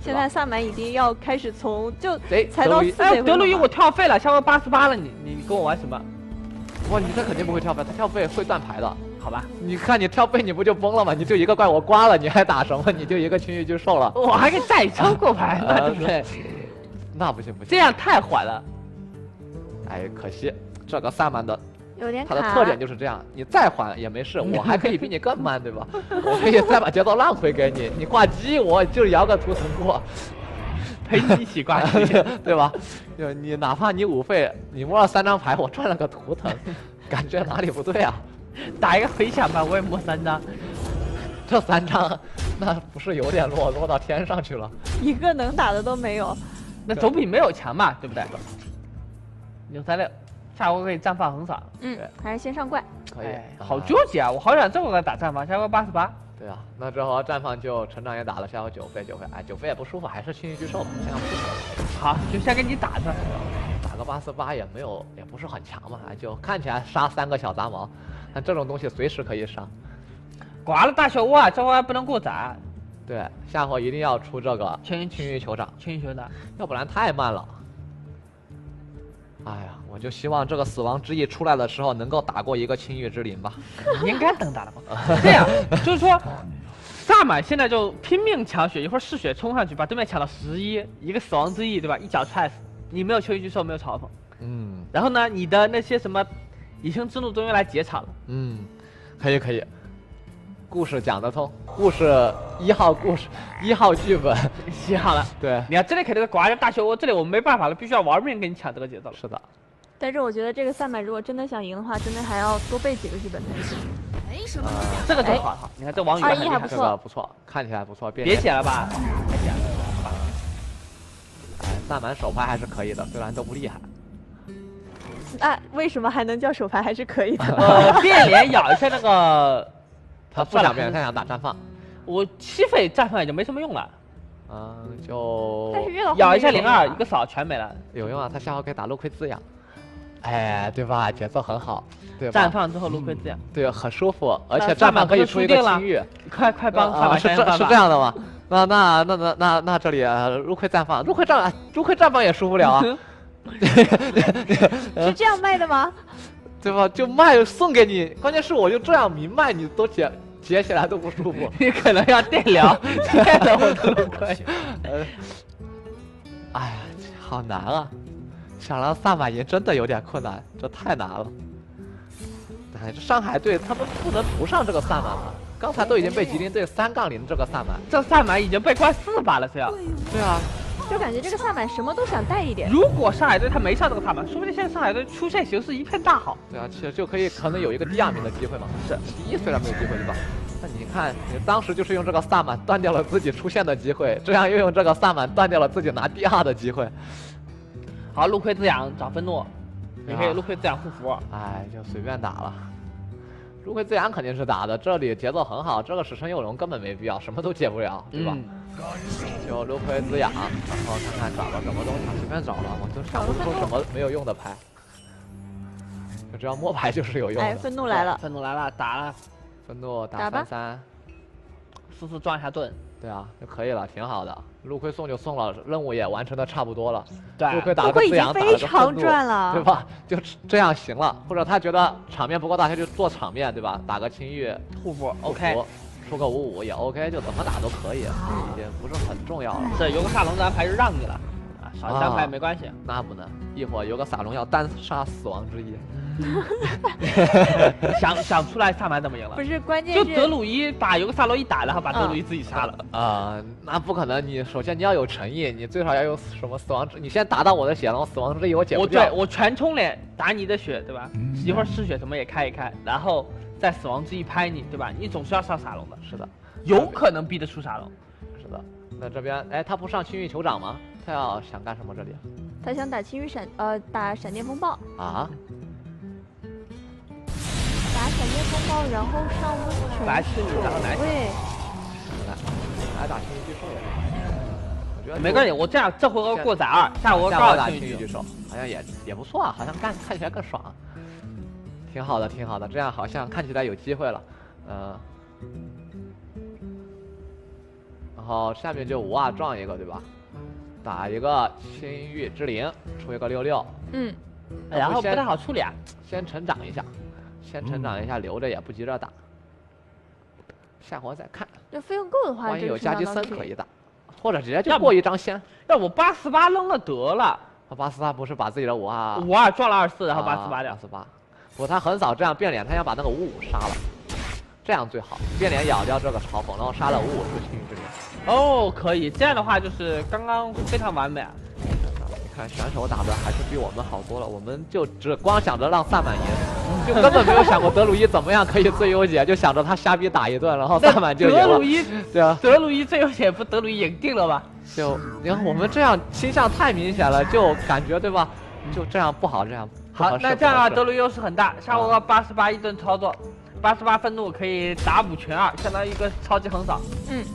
现在萨满已经要开始从就哎才到四德倍哎，德鲁伊回合我跳费了，下回八十八了，你你跟我玩什么？ 哇，你这肯定不会跳背，他跳背会断牌的。 好吧， 你看你跳背你不就崩了吗？你就一个怪我刮了，你还打什么？你就一个青玉就受了。 我还可以再抽过牌呢， 呃对不对？ 那不行不行， 这样太坏了。 哎，可惜这个萨满的有点卡。 它的特点就是这样，你再缓也没事，我还可以比你更慢，对吧？我可以再把节奏让回给你，你挂机我就摇个图腾过， 陪你一起挂机， 对吧？就你哪怕你五费，你摸了三张牌，我赚了个图腾，感觉哪里不对啊？ 打一个回响吧，我也摸三张。 这三张，那不是有点落落到天上去了？ 一个能打的都没有。 那总比没有强嘛，对不对？六三六，下回可以绽放横扫。 嗯，还是先上怪。 可以， 哎，好纠结啊！我好想这回来打绽放，下回八十八。 对啊，那之后绽放就成长也打了，下回九费九费，哎，九费也不舒服，还是轻易巨兽吧，这样不行。 好，就先给你打着。 打个八四八也没有，也不是很强嘛，哎，就看起来杀三个小杂毛，但这种东西随时可以杀。 刮了大漩涡，这回还不能过载。 对，下回一定要出这个青青玉酋长， 青球的。 要不然太慢了。哎呀，我就希望这个死亡之翼出来的时候能够打过一个青玉之灵吧。 应该能打得过。这样，就是说，萨满现在就拼命抢血，一会儿嗜血冲上去，把对面抢到十一，一个死亡之翼，对吧？一脚踹死。你没有秋雨巨兽，没有嘲讽。 嗯然后呢，你的那些什么以星之怒终于来解场了。 嗯，可以可以，故事讲得通，故事一号故事一号剧本， 写好了。 对， 你看这里肯定是刮着大漩涡，这里我们没办法了，必须要玩命跟你抢这个节奏了。 是的。 但是我觉得这个萨满如果真的想赢的话，真的还要多背几个剧本才行。 没什么能讲。 这个就好好，你看这王宇二很厉害一还不错这个不错，看起来不错。别别写了吧，别写了。 哎，萨满手牌还是可以的，虽然都不厉害。 那为什么还能叫手牌还是可以的？ 呃，变脸咬一下那个， 他不想变，他想打绽放。 我七费绽放也就没什么用了。 嗯，就但是越到咬一下零二， 零一个扫全没了。 有用啊，他下回可以打陆亏滋养。哎，对吧？节奏很好，对吧？ 绽放之后陆亏滋养， 对，很舒服，而且那绽放可以出一个青玉。 快快帮萨啊，是这满想想办法是这样的吗？那那那那那那这里呃入亏绽放，入亏绽入亏绽放也输不了啊， 是这样卖的吗？ 对吧？就卖送给你，关键是我就这样明卖，你都解解起来都不舒服。 你可能要电疗，电了我都陆亏。 呃，哎呀，好难啊！想让萨满赢真的有点困难，这太难了。哎，这上海队他们不能不上这个萨满吗？刚才都已经被吉林队三杠零这个萨满。 这萨满已经被关四把了，是要。 对啊， 就感觉这个萨满什么都想带一点。 如果上海队他没上这个萨满，说不定现在上海队出现形势一片大好。 对啊，其实就可以可能有一个第二名的机会嘛。是，第一虽然没有机会，对吧？那你看，你当时就是用这个萨满断掉了自己出现的机会，这样又用这个萨满断掉了自己拿第二的机会。 好，陆亏滋养找愤怒，也可以啊陆亏滋养护符。 哎，就随便打了。入亏滋养肯定是打的，这里节奏很好，这个使生有容根本没必要，什么都解不了，对吧？ 嗯就入亏滋养，然后看看找了什么东西，随便找了，我都想不出什么没有用的牌。就只要摸牌就是有用哎， 的。 愤怒来了， 愤怒来了，打了， 愤怒打打吧三三， 四四撞一下盾。 对啊，就可以了，挺好的。入亏送就送了，任务也完成的差不多了。 对入亏打了陆亏已经个滋养，打了非个常愤怒， 赚了对吧？就这样行了。或者他觉得场面不够大，他就做场面，对吧？打个青玉护符护 ，OK， 符出个五五也 OK，就怎么打都可以，已经不是很重要了。 是有个萨隆这张牌就让你了，啊，少一张牌没关系。 那不能，一会儿有个撒龙要单杀死亡之翼。 想想出来萨满怎么赢了不？是关键就是德鲁伊把尤格萨罗伊打，然后把德鲁伊自己杀了。 啊、那不可能！你首先你要有诚意，你最少要有什么死亡之，你先打到我的血，然后死亡之翼我解不掉。 我对我全冲脸打你的血，对吧？一会儿嗜血什么也开一开，然后再死亡之翼拍你，对吧？你总是要上沙龙的， 是的， 有可能逼得出沙龙。 是的。那这边，哎，他不上青玉酋长吗？他要想干什么？这里他想打青玉闪，呃，打闪电风暴， 啊？ 打闪电风暴，然后上温泉来去然后来对， 来，来打青玉巨兽也是。我觉得没关系，我这样这回合过载二，下回合下回打告诉你青玉巨兽，好像也也不错啊，好像干看起来更爽，挺好的，挺好的，这样好像看起来有机会了，嗯、呃。啊， 然后下面就五啊撞一个，对吧？打一个青玉之灵，出一个六六。 嗯， 然后不太好处理啊。 先成长一下，先成长一下，留着也不急着打。下回再看。 这费用够的话， 万一有加基森可以打，或者直接就要不过一张先。 要不八四八扔了得了。 巴斯他不是把自己的五啊五二撞了二四，然后八四八掉。 八四八，不，他很少这样变脸，他想把那个五五杀了，这样最好。变脸咬掉这个嘲讽，然后杀了五五出青玉之灵。 哦，可以，这样的话就是刚刚非常完美啊。 你看选手打的还是比我们好多了，我们就只光想着让萨满赢，就根本没有想过德鲁伊怎么样可以最优解，就想着他瞎逼打一顿，然后萨满就赢了。 德鲁伊， 对啊， 德鲁伊最优解不德鲁伊赢定了吧？ 就你看我们这样倾向太明显了，就感觉对吧？就这样不好，这样不好，那这样啊，德鲁伊优势很大，下回八十八一顿操作，八十八愤怒可以打五全二，相当于一个超级横扫。 嗯。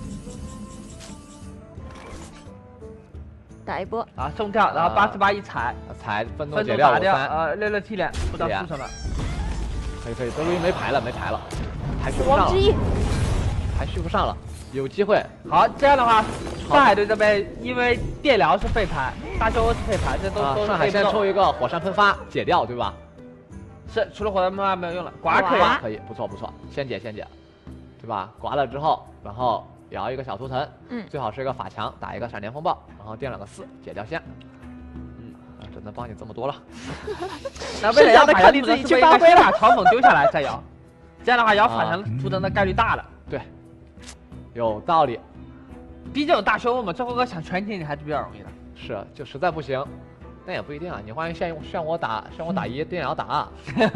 打一波啊，送跳，然后八十八一踩， 踩愤怒解掉打掉，呃，六六踢脸，不知道输什么。 可以可以，德鲁伊没牌了，没牌了，还续不上了，还续不上了，有机会。 好，这样的话，上海队这边因为电疗是废牌，大修欧是废牌，这都都是。 上海先抽一个火山喷发解掉，对吧？ 是，除了火山喷发没有用了，刮可以， 可以，不错不错，先解先解，对吧？刮了之后，然后。摇一个小图腾， 嗯， 最好是一个法强，打一个闪电风暴，然后垫两个四，解掉线。嗯，啊，只能帮你这么多了。 那为了摇法强，你自己去发挥了，把嘲讽丢下来再摇，这样的话摇法强图腾的概率大了。 对，有道理。 毕竟有大修嘛，最后个想全体你还是比较容易的。 是，就实在不行，那也不一定啊。你欢迎炫炫我打炫我打一电摇打。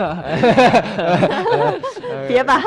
别吧。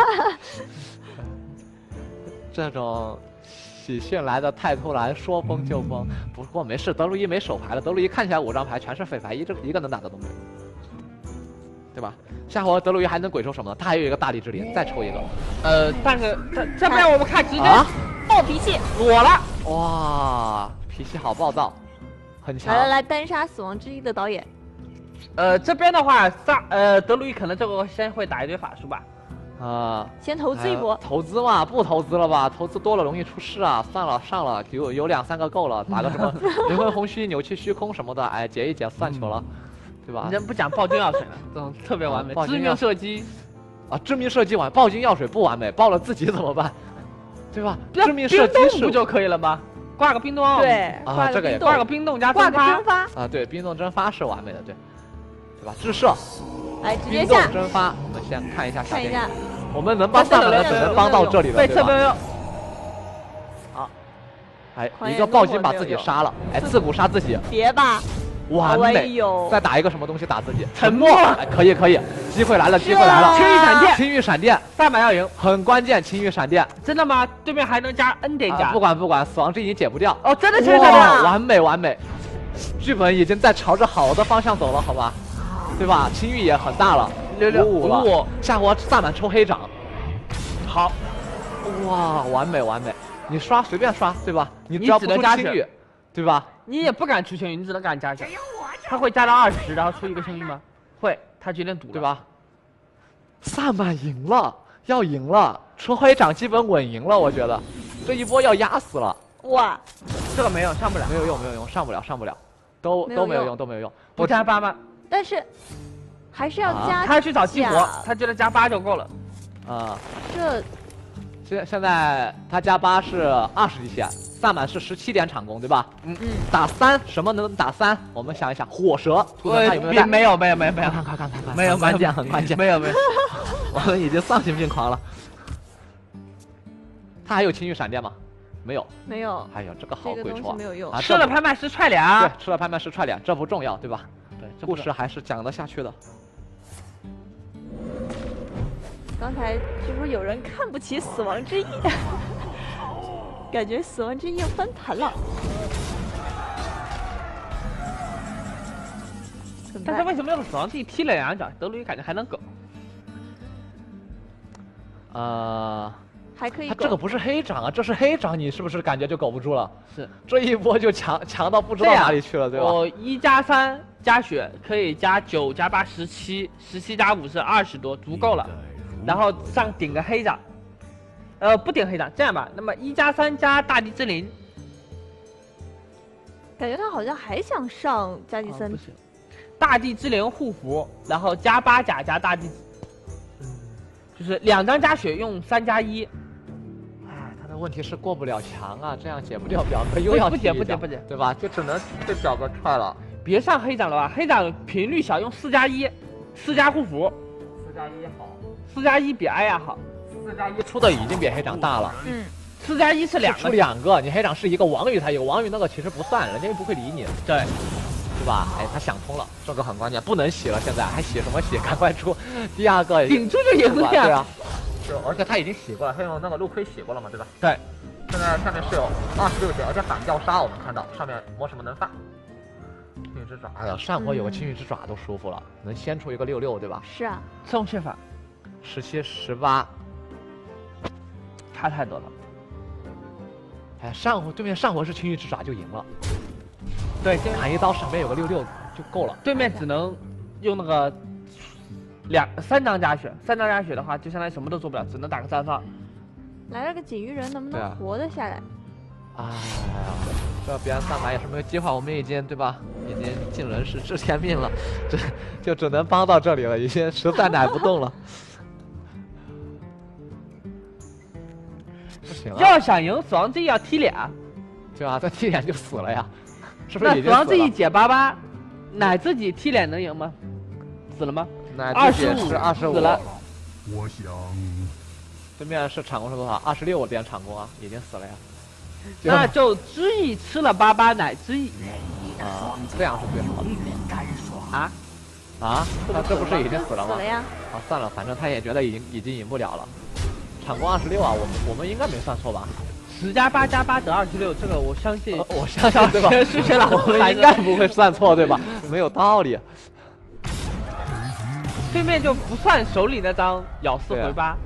这种喜讯来的太突然，说崩就崩。不过没事，德鲁伊没手牌了，德鲁伊看起来五张牌全是废牌，一这一个能打的都没有，对吧？下回德鲁伊还能鬼抽什么呢？他还有一个大力之灵，再抽一个。 呃，但是这这边我们看直接暴脾气， 裸了。 哇，脾气好暴躁，很强。 来来来，单杀死亡之一的导演。 呃，这边的话，萨呃德鲁伊可能这个先会打一堆法术吧。 啊、呃， 先投资一波、 哎，投资嘛，不投资了吧？投资多了容易出事啊！算了，上了，有有两三个够了，打个什么灵魂红虚、扭曲虚空什么的，哎，解一解算球了，对吧？ 人不讲暴君药水了，这种特别完美。致命射击， 啊，致命射击完，暴君药水不完美，爆了自己怎么办？对吧？致命射击不就可以了吗？挂个冰冻， 对， 啊，这个也挂个冰冻加挂个蒸发啊，对，冰冻蒸发是完美的，对，对吧？制射， 来直接下冰冻蒸发，我们先看一下小看一下。 我们能帮萨满的只能帮到这里了， 被侧边用。 好，哎，一个暴君把自己杀了，哎，自古杀自己， 别吧， 完美。再打一个什么东西打自己？ 沉默。 哎，可以可以，机会来了，机会来了！ 青玉闪电， 青玉闪电， 萨满要赢， 很关键。青玉闪电， 真的吗？对面还能加 N 点加？ 不管不管，死亡之已经解不掉。 哦，真的青玉闪电， 完美完美。剧本已经在朝着好的方向走了，好吧？对吧？青玉也很大了。 六六五五，下回萨满抽黑掌，好，哇，完美完美，你刷随便刷，对吧？你只要不出青玉，对吧？ 你也不敢出青玉，你只能敢加血。他会加到二十，然后出一个青玉吗？会，他决定赌， 对吧？萨满赢了，要赢了，抽黑掌基本稳赢了，我觉得这一波要压死了。 哇， 这个没有，上不了， 没有用，没有用，上不了，上不了，都都没有用，都没有用， 不加八吗？ 但是。还是要加、啊， 他去找激活，他觉得加八就够了。 啊， 这现现在他加八是二十滴血，萨满是十七点场攻，对吧？ 嗯嗯。 打三什么能打三？我们想一想，火蛇，图腾他有没有带？ 没有没有没有没有， 看看看看看， 没有关键很关键， 没有没有， 我们已经丧心病狂了。他还有青玉闪电吗？没有， 没有。 哎呦，这个好鬼抽啊！ 没有用。 啊、 吃了拍卖师踹脸啊！ 对，吃了拍卖师踹脸，这不重要，对吧？ 对， 故事还是讲得下去的。 刚才据说有人看不起死亡之翼，感觉死亡之翼翻盘了。 但是为什么用死亡之翼踢了两脚？德鲁伊感觉还能苟。 呃， 还可以。 他这个不是黑掌啊，这是黑掌，你是不是感觉就苟不住了？ 是， 这一波就强强到不知道哪里去了，对吧？ 我一加三加血可以加九加八十七，十七加五是二十多，足够了。然后上顶个黑掌， 呃，不点黑掌，这样吧，那么一加三加大地之灵， 感觉他好像还想上加迪森。 哦不行，大地之灵护符，然后加八甲加大地，嗯，就是两张加血用三加一。 哎，他的问题是过不了墙啊，这样解不掉表哥又要不解踢一脚不解不解， 对吧？就只能被表哥踹了。 别上黑掌了吧，黑掌频率小，用四加一，四加护符， 四加一好， 四加一比艾亚好， 四加一出的已经比黑掌大了。 嗯， 四加一是两出个， 两个，你黑掌是一个，王宇才有，王宇那个其实不算，人家又不会理你， 对， 对吧？哎，他想通了，这个很关键，不能洗了，现在还洗什么洗？赶快出第二个， 顶住就赢了呀。 对啊，就而且他已经洗过了，他用那个陆亏洗过了嘛，对吧？ 对， 现在下面是有二十六血，而且反掉杀，我们看到上面摸什么能犯？青羽之爪，哎呀，上回有个青羽之爪都舒服了，能先出一个六六，对吧？ 是啊， 送血法十七、十八， 差太多了。 哎，上回对面上回是青羽之爪就赢了， 对，这砍一刀上面有个六六就够了。 对面只能用那个两三张加血，三张加血的话，就相当于什么都做不了，只能打个三放。 来了个锦鱼人，能不对啊能活得下来？ 哎呀，这别人上来也是没有计划，我们已经对吧？已经尽人事知天命了，这就只能帮到这里了，已经实在奶不动了。不行啊！ 要想赢死亡之翼要踢俩， 对啊，再踢脸就死了呀，是不是那已经死了死亡之翼？解八八，奶自己踢脸能赢吗？死了吗？ 奶二自己十五是二十五死了， 我想对面是场攻是多少？二十六连场攻啊，已经死了呀。就那就之翼吃了八八奶之翼啊，这样是最好的啊。 啊，那这不是已经死了吗死了？呀！ 啊，算了，反正他也觉得已经已经赢不了了。场攻二十六啊，我们我们应该没算错吧？ 十加八加八得二十六，这个我相信呃我相信对吧？ 数学老我们应该不会算错对吧？没有道理。 对面就不算手里那张咬四对啊回八。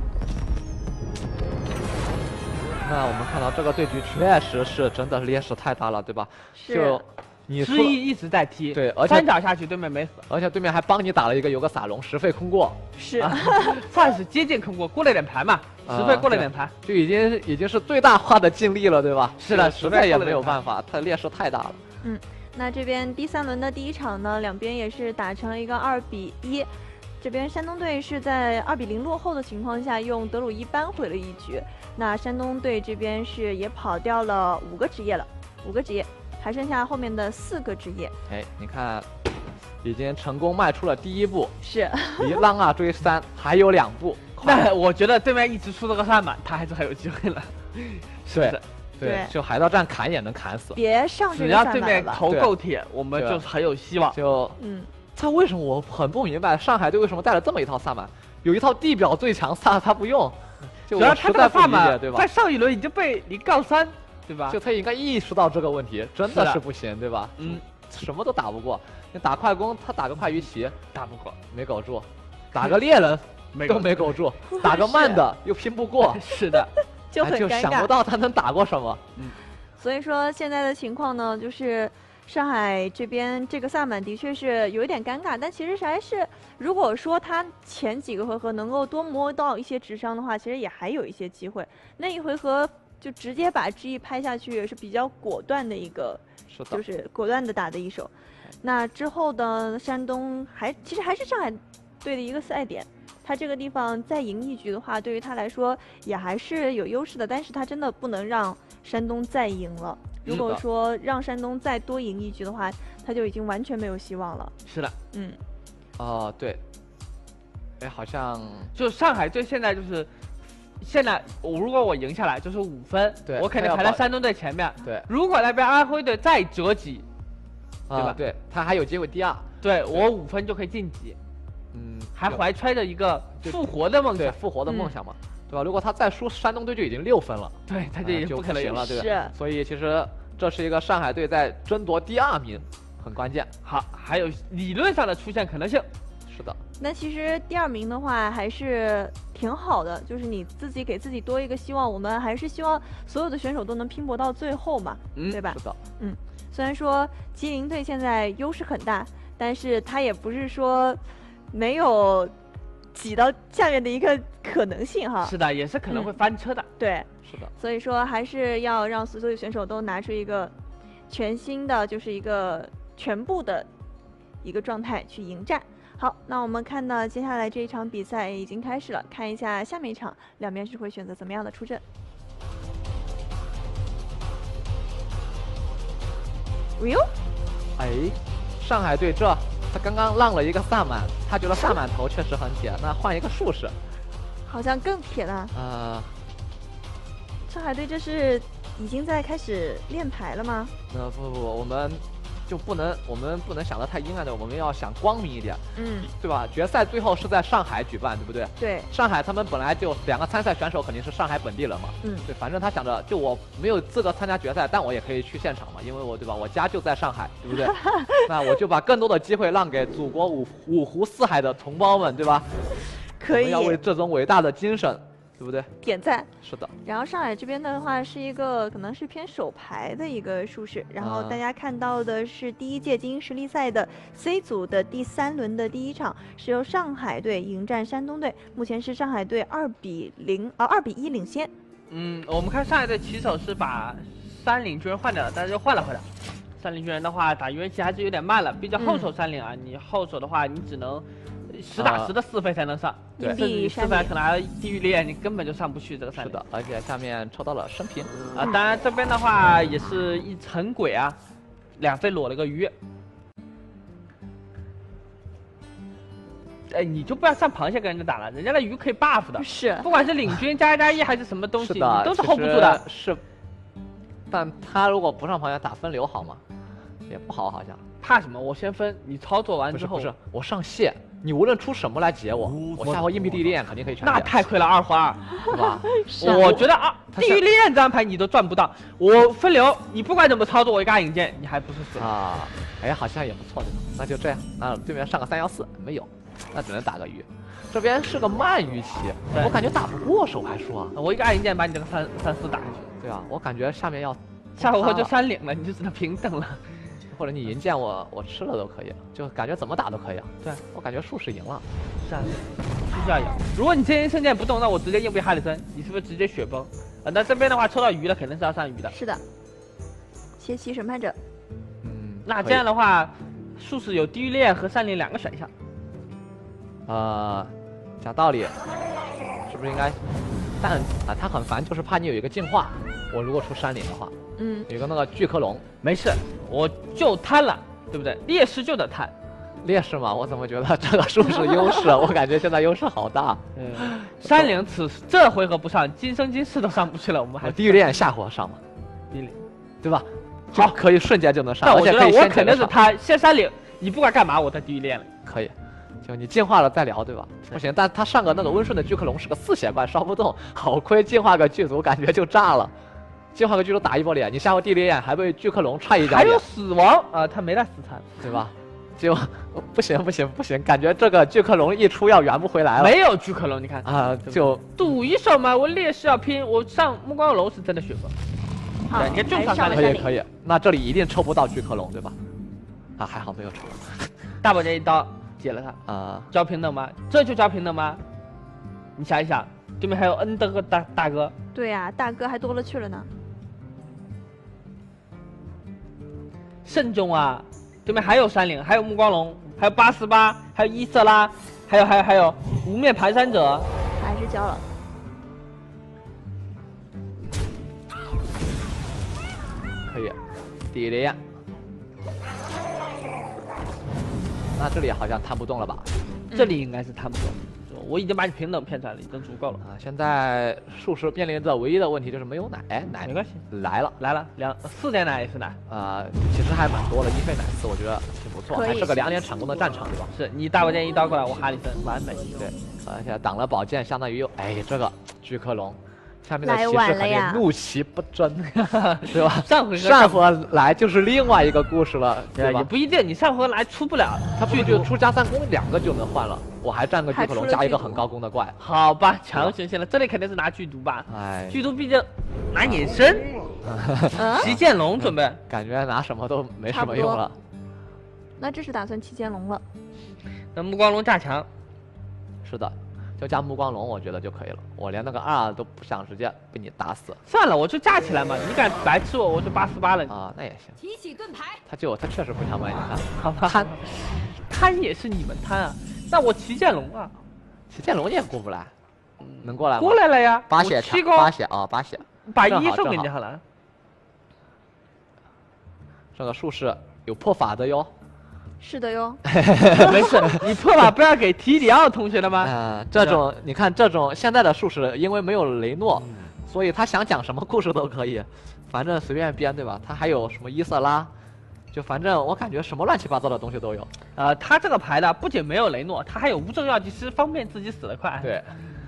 那我们看到这个对局确实是真的劣势太大了，对吧？ 是就你出之翼一直在踢， 对而且三脚下去对面没死， 而且对面还帮你打了一个有个撒龙十费空过， 是， 算是接近空过，过了点盘嘛， 啊十费过了点盘。 就已经已经是最大化的尽力了，对吧？ 是的实在也实在没有办法，他劣势太大了。 那这边第三轮的第一场呢，两边也是打成了一个二比一。这边山东队是在二比零落后的情况下，用德鲁伊扳回了一局。那山东队这边是也跑掉了五个职业了，五个职业，还剩下后面的四个职业。 哎，你看，已经成功迈出了第一步， 是， 离浪二追三还有两步。 那我觉得对面一直出这个上满，他还是很有机会了。 对的对对， 就海盗战砍也能砍死。 别上这只要个三板了吧。 对面头对够铁，我们对就是很有希望。 就嗯， 他为什么我很不明白，上海队为什么带了这么一套萨满，有一套地表最强萨他不用，就主要他这个我实在不萨满理解，对吧在？上一轮已经被零杠三，对吧就？他应该意识到这个问题，真是的的是不行，对吧？ 嗯， 什么都打不过，你打快攻，他打个快鱼鳍打不过， 没苟住，打个猎人都没够没苟住，打个慢的又拼不过， 是的， 就很尴哎就想不尬。 到他能打过什么。 所以说现在的情况呢，就是上海这边这个萨满的确是有一点尴尬，但其实还是，如果说他前几个回合能够多摸到一些智商的话，其实也还有一些机会。那一回合就直接把 G 拍下去，也是比较果断的一个， 是的， 就是果断的打的一手。那之后的山东还其实还是上海队的一个赛点。他这个地方再赢一局的话，对于他来说也还是有优势的，但是他真的不能让山东再赢了。如果说让山东再多赢一局的话，他就已经完全没有希望了。 是的。 嗯， 哦对，哎好像就上海队现在就是，现在我如果我赢下来就是五分， 对我肯定他要保排在山东队前面。 对如果那边安徽队再折戟，对吧啊对，他还有机会第二， 对我五分就可以晋级， 嗯， 还就怀揣着一个就复活的梦想。 对复活的梦想嘛，对吧？如果他再输，山东队就已经六分了， 对，他就已经哎就不可能赢了。 行了，对吧？ 是所以其实这是一个上海队在争夺第二名，很关键。 好，还有理论上的出现可能性。 是的， 那其实第二名的话还是挺好的，就是你自己给自己多一个希望。我们还是希望所有的选手都能拼搏到最后嘛， 嗯对吧是？的， 虽然说吉林队现在优势很大，但是他也不是说没有挤到下面的一个可能性哈。 是的，也是可能会翻车的。 对， 是的。 所以说还是要让所有选手都拿出一个全新的，就是一个全部的一个状态去迎战。好，那我们看到接下来这一场比赛已经开始了，看一下下面一场两边是会选择怎么样的出阵。哎呦， 哎，上海队这他刚刚浪了一个萨满，他觉得萨满头确实很铁，那换一个术士， 好像更铁了。 呃， 上海队这是已经在开始练牌了吗？ 呃不不不，我们就不能我们不能想得太阴暗的，我们要想光明一点， 嗯， 对吧？决赛最后是在上海举办，对不对？ 对， 上海他们本来就两个参赛选手肯定是上海本地人嘛， 嗯， 对，反正他想着就我没有资格参加决赛，但我也可以去现场嘛，因为我对吧，我家就在上海，对不对？那我就把更多的机会让给祖国五五湖四海的同胞们，对吧？ 可以， 我们要为这种伟大的精神，对不对？ 点赞。 是的。 然后上海这边的话是一个可能是偏手牌的一个术士，然后大家看到的是第一届精英实力赛的 C 组的第三轮的第一场，是由上海队迎战山东队，目前是上海队二比零啊二比一领先。 嗯，我们看上海队起手是把三领军人换掉了，但是又换了回来。三领军人的话打元气还是有点慢了，毕竟后手三领啊，嗯、你后手的话你只能实打实的四费才能上， 对， 甚至你四费可能还地狱烈，你根本就上不去这个三领。 是的，而且下面抽到了生平啊，当然这边的话也是一很鬼啊，两费裸了个鱼。哎，你就不要上螃蟹跟人家打了，人家的鱼可以 buff 的， 是， 不管是领军加一加一还是什么东西， 是的你都是 hold 不住的。 是，但他如果不上螃蟹打分流好吗？也不好，好像。 怕什么？我先分，你操作完之后， 不是不是，我上线，你无论出什么来解我，我下回硬币地炼肯定可以全解。 那太亏了，二换二， 是吧？ 我觉得啊，地狱烈焰这张牌你都赚不到，我分流，你不管怎么操作，我一个暗影剑，你还不是死啊？哎，好像也不错，这种，那就这样，那对面上个三幺四没有，那只能打个鱼。这边是个慢鱼棋，我感觉打不过手牌术啊。 我一个暗影剑把你这个三三四打下去。 对啊，我感觉下面要下回合就三领了，你就只能平等了。 或者你银剑我我吃了都可以，就感觉怎么打都可以啊。 对， 我感觉术士赢了。 是啊，必须要赢。如果你这一圣剑不动，那我直接硬币哈里森，你是不是直接雪崩？啊，那这边的话抽到鱼了，肯定是要上鱼的。 是的。邪奇审判者。 嗯， 那这样的话，术士有地狱烈和三领两个选项。 呃，讲道理，是不是应该？但啊，他很烦，就是怕你有一个进化。我如果出山岭的话， 嗯， 有个那个巨克隆， 没事，我就贪了，对不对？劣势就得贪， 劣势嘛，我怎么觉得这个术士优势？我感觉现在优势好大。 嗯，山岭此这回合不上，今生今世都上不去了，我们还地狱炼下回合上嘛， 地狱， 对吧？就可以瞬间就能上， 但我觉得我肯定是他先山岭，你不管干嘛，我在地狱炼了， 可以。就你进化了再聊，对吧？不行，但他上个那个温顺的巨克隆是个四血怪，烧不动，好亏进化个剧组感觉就炸了。进化个剧组打一波脸，你下回地狱炼还被巨克隆踹一脚， 还有死亡啊，他没带死残， 对吧？就不行不行不行，感觉这个巨克隆一出要圆不回来了。 没有巨克隆，你看啊，就赌一手嘛，我劣势要拼，我上目光楼是真的血崩。 好， 你看就上山可以可以，那这里一定抽不到巨克隆，对吧？啊，还好没有抽。 大宝剑一刀解了他啊， 交平等吗？这就交平等吗？你想一想，对面还有恩德和大大哥。 对呀、啊，大哥还多了去了呢。 慎重啊！对面还有山岭，还有目光龙，还有八十八，还有伊瑟拉，还有还有还有无面蹒跚者， 还是交了。 可以，地雷呀。那这里好像摊不动了吧？ 嗯、这里应该是摊不动。我已经把你平等骗出来了，已经足够了啊！现在术士面临着唯一的问题就是没有奶，哎，奶没关系， 来了来了，两四点奶也是奶啊、呃，其实还蛮多了，一费奶四，我觉得挺不错，还是个两点成功的战场，对吧？ 是你大宝剑一刀过来，我哈里森完美， 对，而且挡了宝剑，相当于又哎这个巨克隆。下面的骑士肯定怒其不争，对吧？ 上回上回来就是另外一个故事了，对吧？ 也不一定，你上回来出不了， 他不就出加三攻两个就能换了，我还占个巨克隆加一个很高攻的怪。 好吧，强行线了，这里肯定是拿剧毒吧？ 哎， 剧毒毕竟拿隐身，齐剑龙准备， 感觉拿什么都没什么用了。 那这是打算齐剑龙了。 那目光龙炸墙， 是的。 就加目光龙，我觉得就可以了。我连那个二都不想直接被你打死。 算了，我就架起来嘛，你敢白吃我，我就八四八了。 啊，那也行。 提起盾牌。 他就他确实不想买，你看， 好吧，贪贪也是你们贪啊，那我骑剑龙啊， 骑剑龙你也过不来，能过来吗？ 过来了呀， 八血七强，八血啊，八血， 把一正好正好送给你好了。 这个术士有破法的哟。 是的哟。 没事，你破法不要给提里奥同学了吗？ 嗯，这种你看这种现在的术士，因为没有雷诺，所以他想讲什么故事都可以，反正随便编，对吧？他还有什么伊瑟拉，就反正我感觉什么乱七八糟的东西都有。 呃，他这个牌的不仅没有雷诺，他还有无证药剂师，方便自己死得快。 对。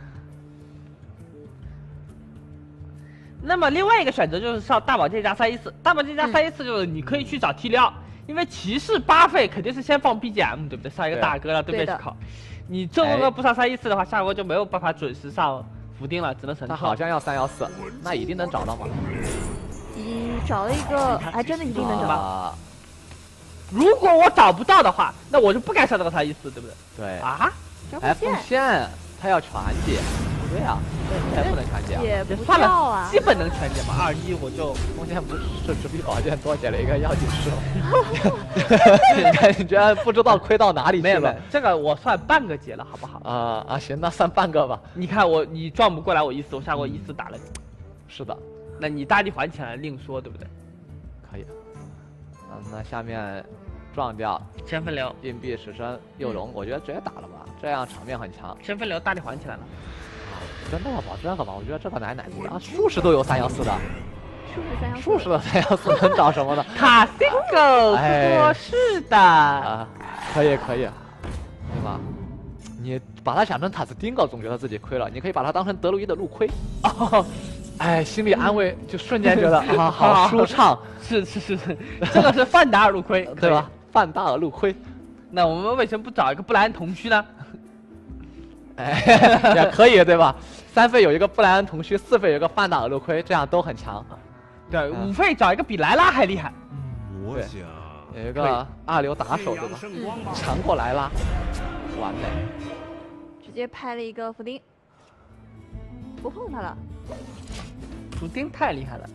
那么另外一个选择就是上大宝剑加三一四，大宝剑加三一四就是你可以去找提里奥。因为骑士八费肯定是先放 B G M 对不对？上一个大哥让对面去考。你这个不上三一四的话，下回就没有办法准时上福丁了，只能神他好像要三幺四，那一定能找到吗？ 嗯，找了一个，还真的一定能找到。 啊、 如果我找不到的话，那我就不该上这个三一四，对不对？ 对。 啊？ 哎，奉献他要全解，不对呀、啊，这不能全解啊。 也不算了啊， 基本能全解嘛。二一我就奉献不是只比宝剑多解了一个药剂师吗？感觉不知道亏到哪里去了。 没有，这个我算半个解了，好不好？ 啊啊，行，那算半个吧。 你看我，你撞不过来我一四，我下过一四打了你。 是的。 那你大地还起来另说，对不对？ 可以。嗯，那下面撞掉千分流硬币使身右龙，我觉得直接打了吧，这样场面很强。 千分流大地还起来了。 真的要保这个吧？我觉得这个奶奶子啊，术士都有三幺四的。 术士三幺四。 术士的三幺四能找什么呢？ 卡辛狗，说是的。 啊，可以可以，对吧？你把它想成塔斯丁格，总觉得自己亏了。你可以把它当成德鲁伊的路亏。哦，哎，心里安慰，就瞬间觉得啊，好舒畅。 是是是是，这个是范达尔路亏， 对吧？范达尔路亏。 那我们为什么不找一个布莱恩同须呢？ 哎，也可以，对吧？三费有一个布莱恩同须，四费有一个范达尔路亏，这样都很强。 对，五费找一个比莱拉还厉害。 我想有一个二流打手，对吧？强过莱拉，完美。 直接拍了一个福丁，不碰他了。 福丁太厉害了。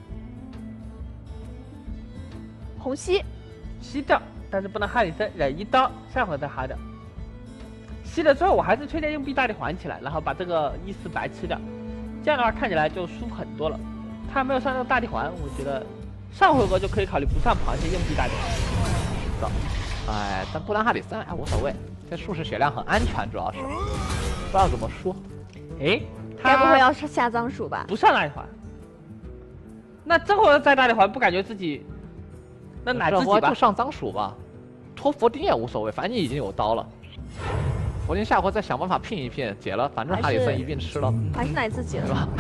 红吸， 吸掉，但是不能哈里森忍一刀，下回再哈掉。吸了之后，我还是推荐用币大力还起来，然后把这个一四白吃掉，这样的话看起来就舒服很多了。他没有上这个大地环，我觉得上回合就可以考虑不上螃蟹，用币大地环。 是的，哎，但布兰哈里森还无所谓，这术士血量很安全，主要是不知道怎么说。 哎， 该不会要下脏鼠吧？ 不上大地环，那这会儿在大地环不感觉自己，那奶自己吧？ 就上脏鼠吧，拖佛丁也无所谓，反正你已经有刀了。佛丁下回再想办法拼一拼，解了，反正哈里森一并吃了， 还是奶自己了吧？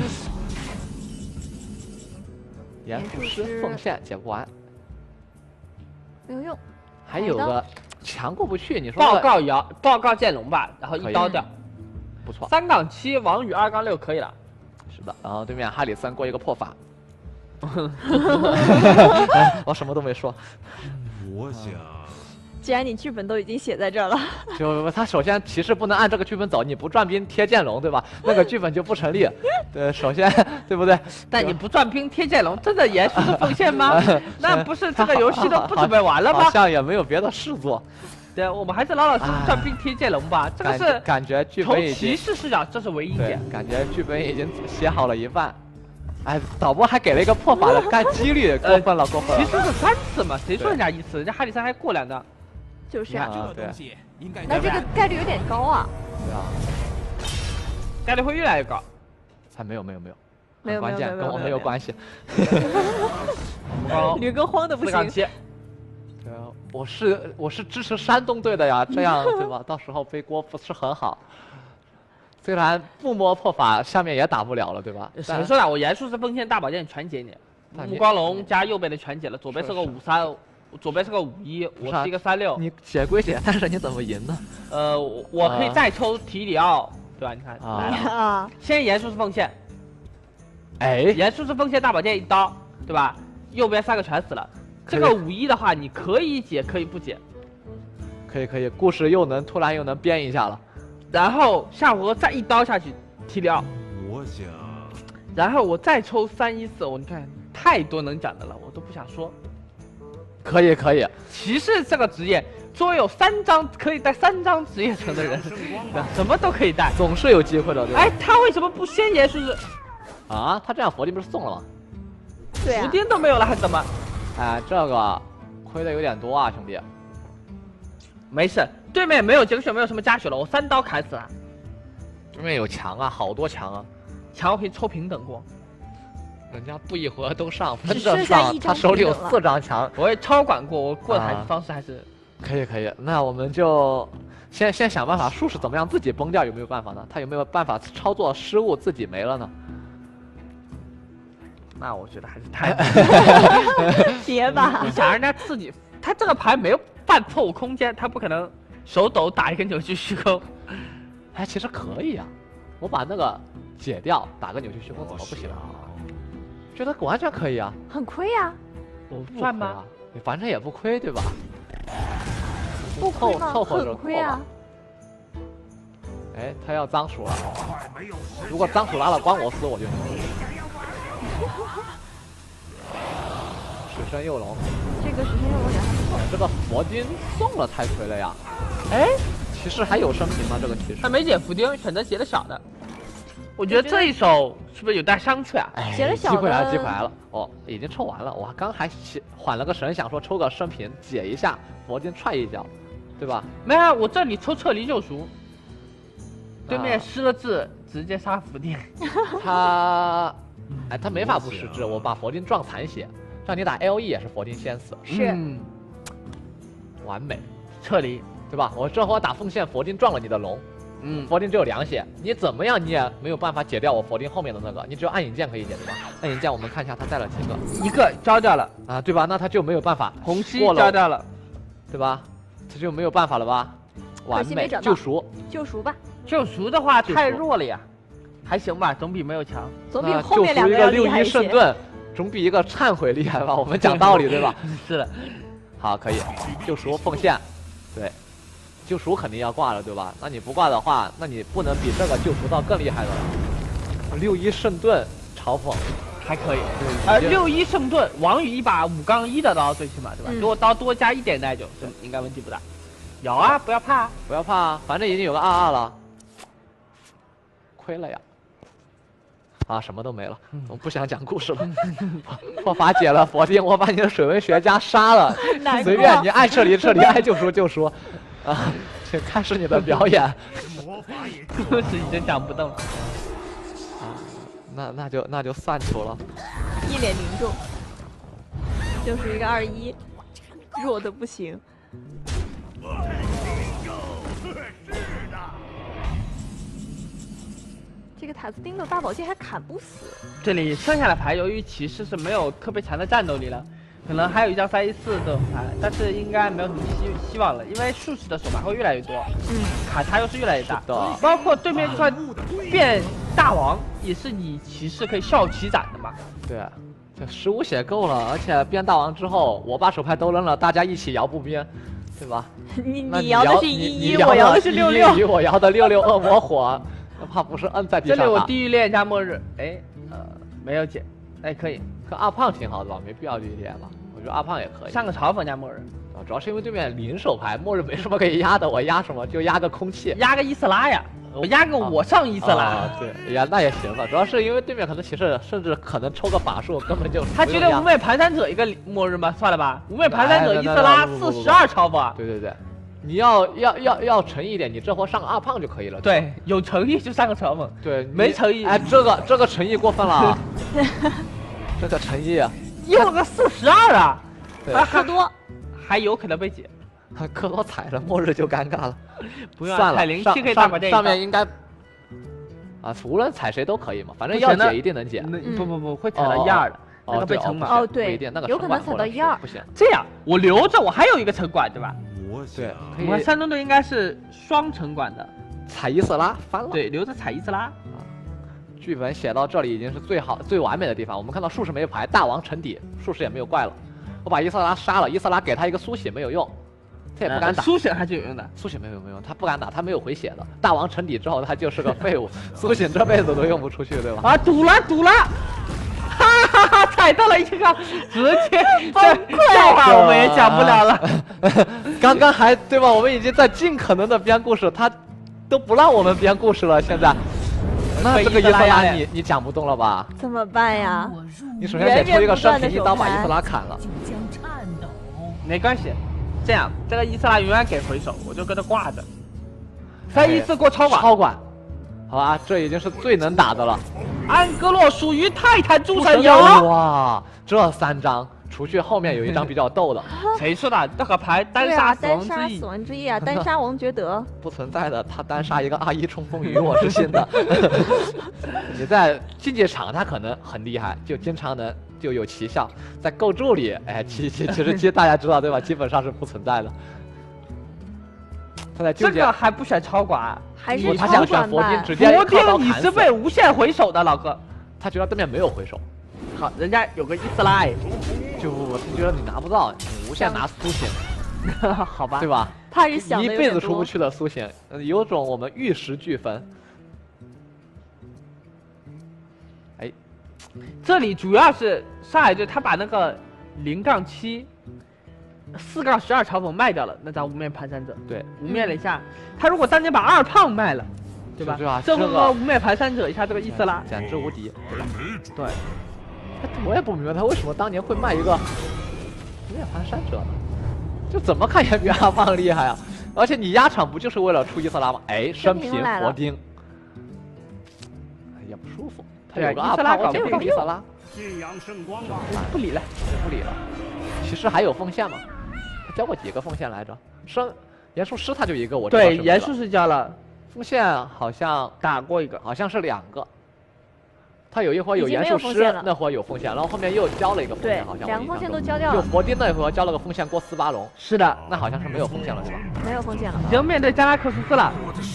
严术师奉献解不完， 没有用。 还有个强过不去，你说报告摇报告剑龙吧，然后一刀掉， 不错。 三杠七王宇二杠六可以了， 是的。然后对面哈里森过一个破法，我什么都没说。 我想。 既然你剧本都已经写在这儿了， 就他首先骑士不能按这个剧本走，你不转兵贴剑龙，对吧？那个剧本就不成立。对，首先对不对？ 但你不转兵贴剑龙，真的严肃的奉献吗？那不是这个游戏都不准备玩了吗？ 好像也没有别的事做。 对，我们还是老老实实转兵贴剑龙吧。这个是感觉剧本已经从骑士视角，这是唯一一点。 感觉剧本已经写好了一半。哎，导播还给了一个破法的干几率，过分了，过分了。 其实是三次嘛，谁说人家一次？人家哈里森还过两张。 就是啊， 对， 那这个概率有点高啊。 对啊， 概率会越来越高。 才没有没有没有， 没有关键跟我没有关系。 吕哥慌的不行。 对啊，我是我是支持山东队的呀，这样对吧？到时候背锅不是很好。虽然不摸破法，下面也打不了了，对吧？ 谁说的？我严术是奉献大宝剑全解你，目光龙加右边的全解了，左边是个五三。左边是个五一，我是一个三六。 你解归解，但是你怎么赢呢？ 呃，我可以再抽提里奥，对吧？你看， 啊， 先严术士奉献， 哎， 严术士奉献大宝剑一刀，对吧？右边三个全死了。这个五一的话，你可以解，可以不解。 可以可以，故事又能突然又能编一下了。 然后下回合再一刀下去 T 六， 我想， 然后我再抽三一四，我你看太多能讲的了，我都不想说。 可以可以， 骑士这个职业，作为有三张可以带三张职业层的人，对什么都可以带。 总是有机会的，对吧？ 哎，他为什么不先结束？ 啊，他这样佛丁不是送了吗？ 对啊福，丁都没有了，还怎么？ 哎，这个亏的有点多啊，兄弟。 没事，对面没有杰克逊，没有什么加血了，我三刀砍死了。 对面有墙啊，好多墙啊， 墙我可以抽平等过， 人家不一回都上，分只剩着上， 下一张他手里有平等了四张墙。 我也超管过，我过台啊方式还是、 可以可以，那我们就先先想办法，术士怎么样自己崩掉，有没有办法呢？他有没有办法操作失误自己没了呢？ 那我觉得还是太别吧你，想人家自己，他这个牌没有犯错误空间，他不可能手抖打一个扭曲虚空。 哎，其实可以啊，我把那个解掉，打个扭曲虚空怎么不行啊？觉得完全可以啊， 很亏呀， 我不算吗？ 亏啊？你反正也不亏，对吧？ 不亏吗？ 凑合着很亏啊过吧。哎，他要脏鼠了，如果脏鼠拉了关我死我就牛。水深幼龙， 这个时间让我感觉还不错。 这个佛丁送了太亏了呀！ 哎， 骑士还有生平吗？这个骑士他？没解福丁，选择解的小的。我觉得这一手是不是有带伤去啊？ 哎， 截了小机会来了， 的机会来了！哦，已经抽完了。我刚还缓了个神，想说抽个生平解一下，佛丁踹一脚，对吧？ 没有，我这里抽撤离救赎，对面啊失了字，直接杀福丁。 他，哎，他没法不失智。我把佛丁撞残血，让你打 L E 也是佛丁先死， 是嗯完美， 撤离。 对吧？我这会儿打奉献，佛丁撞了你的龙， 嗯， 佛丁只有两血，你怎么样你也没有办法解掉我佛丁后面的那个，你只有暗影剑可以解，对吧？暗影剑我们看一下他带了几个一个交掉了， 啊，对吧？那他就没有办法红西过了交掉了。 对吧？这就没有办法了吧？完美可惜没找到救赎， 救赎吧， 救赎的话救赎太弱了呀，还行吧，总比没有强。 总比那后面两个救赎一个六一要厉害一些。 圣盾，总比一个忏悔厉害吧？我们讲道理对吧？ 是的， 好，可以，救赎奉献，对，救赎肯定要挂了对吧？那你不挂的话，那你不能比这个救赎到更厉害的了。六一圣盾嘲讽， 还可以。 对呃，六一圣盾，王宇一把五杠一的刀，最起码对吧？ 嗯如果刀多加一点耐久，这应该问题不大。有啊，不要怕。 不要怕啊，反正已经有个二二了，亏了呀。啊，什么都没了，我不想讲故事了。破法解了佛丁，我把你的水文学家杀了， 难过随便你爱撤离撤离，爱救赎救赎，啊，请开始你的表演。 魔法也故事已经讲不动了。 那那就那就算出了。 一脸凝重，就是一个二一，弱的不行。这个塔斯丁的大宝剑还砍不死， 这里剩下的牌，由于骑士是没有特别强的战斗力了，可能还有一张三一四这种牌，但是应该没有什么希希望了，因为术士的手牌会越来越多， 嗯， 卡差又是越来越大是的， 包括对面就算变大王，也是你骑士可以效骑斩的嘛。 对，这十五血够了，而且变大王之后，我把手牌都扔了，大家一起摇步边，对吧？ 你那你摇的是你一一， 你摇我摇的是六六一，我摇的六六恶魔火，那怕不是摁在地这里我上打。 地狱链加末日，哎，呃，没有解，哎，可以可阿胖挺好的吧？没必要地狱链吧？我觉得阿胖也可以。 上个嘲讽加末日， 啊主要是因为对面零手牌，末日没什么可以压的，我压什么就压个空气。 压个伊斯拉呀，我压个我上伊斯拉。 啊，对，呀，那也行吧。主要是因为对面可能骑士甚至可能抽个法术，根本就他不用压觉得无畏蹒跚者一个末日吗？算了吧，无畏蹒跚者伊斯拉哎不不不不四十二超吧。 对对对，你要要要要诚意一点，你这货上个二胖就可以了。吧对，有诚意就上个嘲讽， 对，你没诚意哎，这个这个诚意过分了啊！这个诚意， 用了个四十二啊， 对还克多， 还有可能被解。 克多踩了，末日就尴尬了。 不用啊算了， 踩零上七可以大上把电一刀上面应该啊，无论踩谁都可以嘛，反正要不行的解一定能解。 那嗯不不不会踩到一二的， 哦那个被对城管。 哦对不一定，那个有可能踩城管过来到一二不行。 这样我留着，我还有一个城管对吧？ 我想对，可以我们山东队应该是双城管的， 踩伊斯拉翻了。， 对，留着踩伊斯拉。 剧本写到这里已经是最好最完美的地方。我们看到术士没有牌，大王沉底，术士也没有怪了。我把伊斯拉杀了，伊斯拉给他一个苏醒没有用， 他也不敢打。 苏醒还是有用的， 苏醒没有没有，他不敢打，他没有回血的。大王沉底之后，他就是个废物，苏醒这辈子都用不出去，对吧？ 啊，堵了堵了，哈哈哈，踩到了一个，直接崩溃，笑话我们也讲不了了。 刚刚还对吧？我们已经在尽可能的编故事，他都不让我们编故事了，现在。那这个伊瑟拉你你讲不动了吧？ 怎么办呀？ 你首先得抽一个生平，一刀把伊瑟拉砍了。 没关系，这样这个伊瑟拉永远给回手，我就跟他挂着。他一次给我超管， 超管，好吧，这已经是最能打的了。 安格洛属于泰坦诸神有。 哇，这三张，除去后面有一张比较逗的。 谁说的？这个牌单杀死亡之翼， 死亡之翼啊，单杀王爵德。 不存在的，他单杀一个阿一冲锋鱼，我是信的。你在竞技场他可能很厉害，就经常能就有奇效，在构筑里，哎，其其其实其实大家知道对吧？基本上是不存在的。他在纠结， 这个还不选超管， 还是他想选佛丁，直接佛丁你是被无限回手的，老哥。 他觉得对面没有回手。 好，人家有个伊斯拉， 就他觉得你拿不到，你无限拿苏醒， 好吧， 对吧？ 他是想一辈子出不去的苏醒，有种我们玉石俱焚。哎， 这里主要是上海队他把那个零杠七。四杠十二嘲讽卖掉了那张无面蹒跚者， 对， 无面了一下，他如果当年把二胖卖了，对吧？ 对吧？ 这回合无面蹒跚者一下这个伊瑟拉， 简直无敌。 对， 我也不明白他为什么当年会卖一个无面蹒跚者呢？就怎么看也比阿胖厉害啊！而且你压场不就是为了出伊瑟拉吗？哎，生平佛丁，也不舒服。他有个阿胖，我这个伊瑟拉， 信仰圣光吧， 不理了， 不理了。其实还有奉献吗？他交过几个奉献来着？生严术师他就一个，我知道对，严术师交了， 奉献好像打过一个， 好像是两个。他有一会儿有严术师，那会儿有奉献，然后后面又交了一个奉献，好像两个奉献都交掉了。 就佛丁那会儿交了个奉献过斯巴龙， 是的， 那好像是没有奉献了，是吧？ 没有奉献了， 已经面对加拉克苏斯了。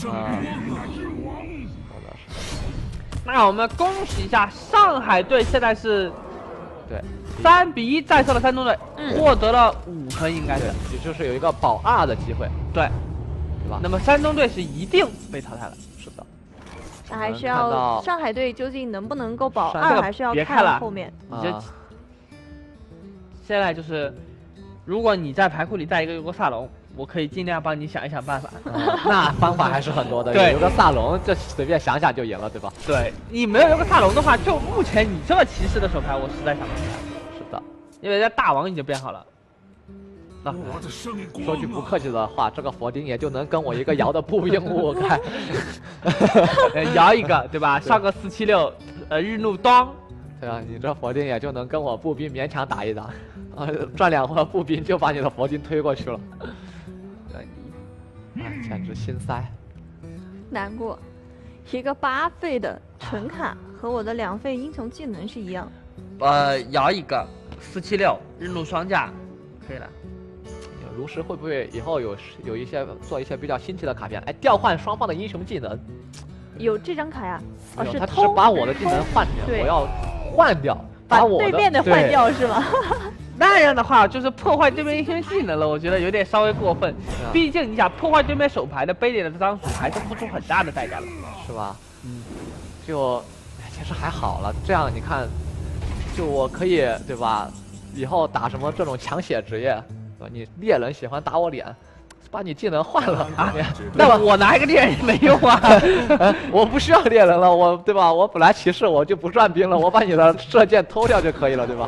嗯， 那我们恭喜一下上海队，现在是对。 三比一战胜了山东队， 嗯、 获得了五分，应该是， 也就是有一个保二的机会， 对， 对吧？ 那么山东队是一定被淘汰了， 是的。 那还是要上海队究竟能不能够保二，还是要看后面。 你就、啊、现在就是，如果你在牌库里带一个尤格萨隆，我可以尽量帮你想一想办法。 嗯、那方法还是很多的，有个萨隆，这随便想想就赢了，对吧？ 对，你没有有个萨隆的话，就目前你这个骑士的手牌，我实在想不出来。因为人家大王已经变好了。 那说句不客气的话，这个佛丁也就能跟我一个摇的步兵五开， 摇一个对吧？上个四七六，呃，日怒当。 对啊，你这佛丁也就能跟我步兵勉强打一打，啊，转两回步兵就把你的佛丁推过去了。哎，简直心塞。 难过，一个八费的纯卡和我的两费英雄技能是一样。 呃，摇一个。四七六日怒双驾，可以了。 炉石会不会以后有有一些做一些比较新奇的卡片？哎，调换双方的英雄技能。 有这张卡呀？哦，是他只是把我的技能换掉，我要换掉， 把我对面的换掉是吗？ 那样的话就是破坏对面英雄技能了，我觉得有点稍微过分。毕竟你想破坏对面手牌的杯里的这张鼠还是付出很大的代价了， 是吧？嗯，就其实还好了，这样你看。就我可以对吧？以后打什么这种抢血职业，对吧？你猎人喜欢打我脸，把你技能换了啊！ 那我拿一个猎人没用啊！ 我不需要猎人了，我对吧？我本来骑士我就不转兵了，我把你的射箭偷掉就可以了，对吧？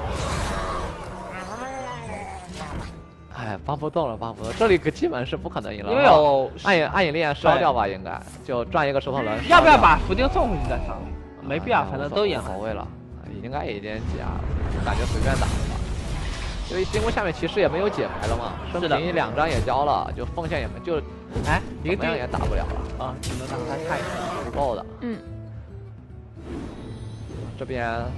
哎，帮不动了，帮不动，这里可基本是不可能赢了。 因为有暗影暗影烈焰烧掉吧，应该就转一个石头人。 要不要把伏丁送回去再烧？没必要，反正都演好位了。应该已经解了，感觉随便打了吧。因为进攻下面骑士也没有解牌了嘛，生平两张也交了，就奉献也没就，哎，一个这样也打不了了啊，只能打他太不够的。 嗯。 这边，哎，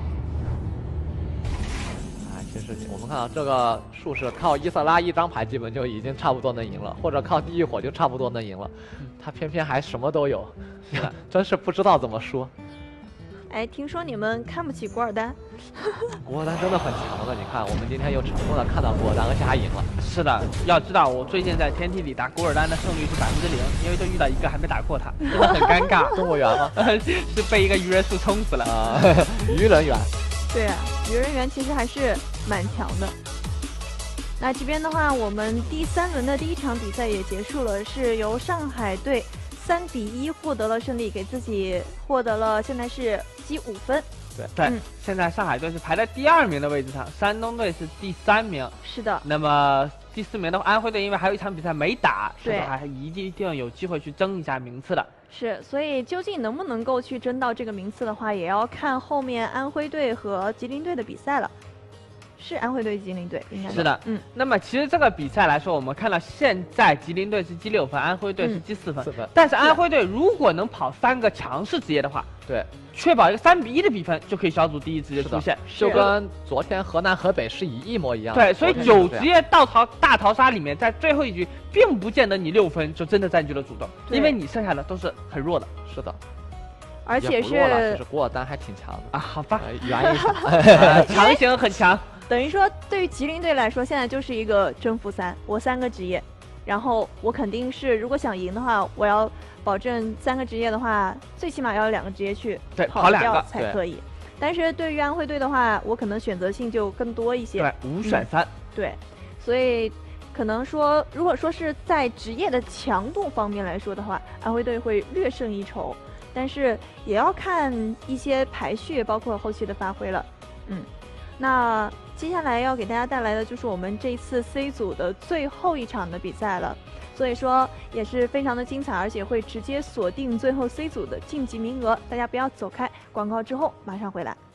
其实我们看到这个术士靠伊瑟拉一张牌基本就已经差不多能赢了，或者靠地狱火就差不多能赢了，他偏偏还什么都有，真是不知道怎么说。 哎，听说你们看不起古尔丹？ 古尔丹真的很强的，你看，我们今天又成功的看到古尔丹，而且还赢了。 是的，要知道我最近在天梯里打古尔丹的胜率是百分之零，因为就遇到一个还没打过他，真的很尴尬。 动物园吗？ 是被一个鱼人树冲死了啊，鱼人园。 对啊，鱼人园其实还是蛮强的。那这边的话，我们第三轮的第一场比赛也结束了，是由上海队三比一获得了胜利，给自己获得了现在是积五分。 对对、 嗯， 现在上海队是排在第二名的位置上，山东队是第三名。 是的。 那么第四名的安徽队，因为还有一场比赛没打，所以对， 还一定一定有机会去争一下名次的。 是，所以究竟能不能够去争到这个名次的话，也要看后面安徽队和吉林队的比赛了。是安徽队、吉林队，应该是的。 嗯。 那么其实这个比赛来说，我们看到现在吉林队是积六分，安徽队是积四分。 四分。 但是安徽队如果能跑三个强势职业的话， 对， 确保一个三比一的比分，就可以小组第一直接出现， 就跟昨天河南、河北是一一模一样的。 对，所以九职业倒逃大逃杀里面，在最后一局，并不见得你六分就真的占据了主动，因为你剩下的都是很弱的。 是的。 而且是， 其实古尔丹还挺强的啊，好吧， 原因强行很强。 等于说，对于吉林队来说，现在就是一个正负三，我三个职业，然后我肯定是，如果想赢的话，我要保证三个职业的话，最起码要两个职业去跑掉才可以。但是对于安徽队的话，我可能选择性就更多一些， 对，五选三、嗯。 对，所以可能说，如果说是在职业的强度方面来说的话，安徽队会略胜一筹。但是也要看一些排序，包括后期的发挥了。嗯，那接下来要给大家带来的就是我们这次 C 组的最后一场的比赛了，所以说也是非常的精彩，而且会直接锁定最后 C 组的晋级名额。大家不要走开，广告之后马上回来。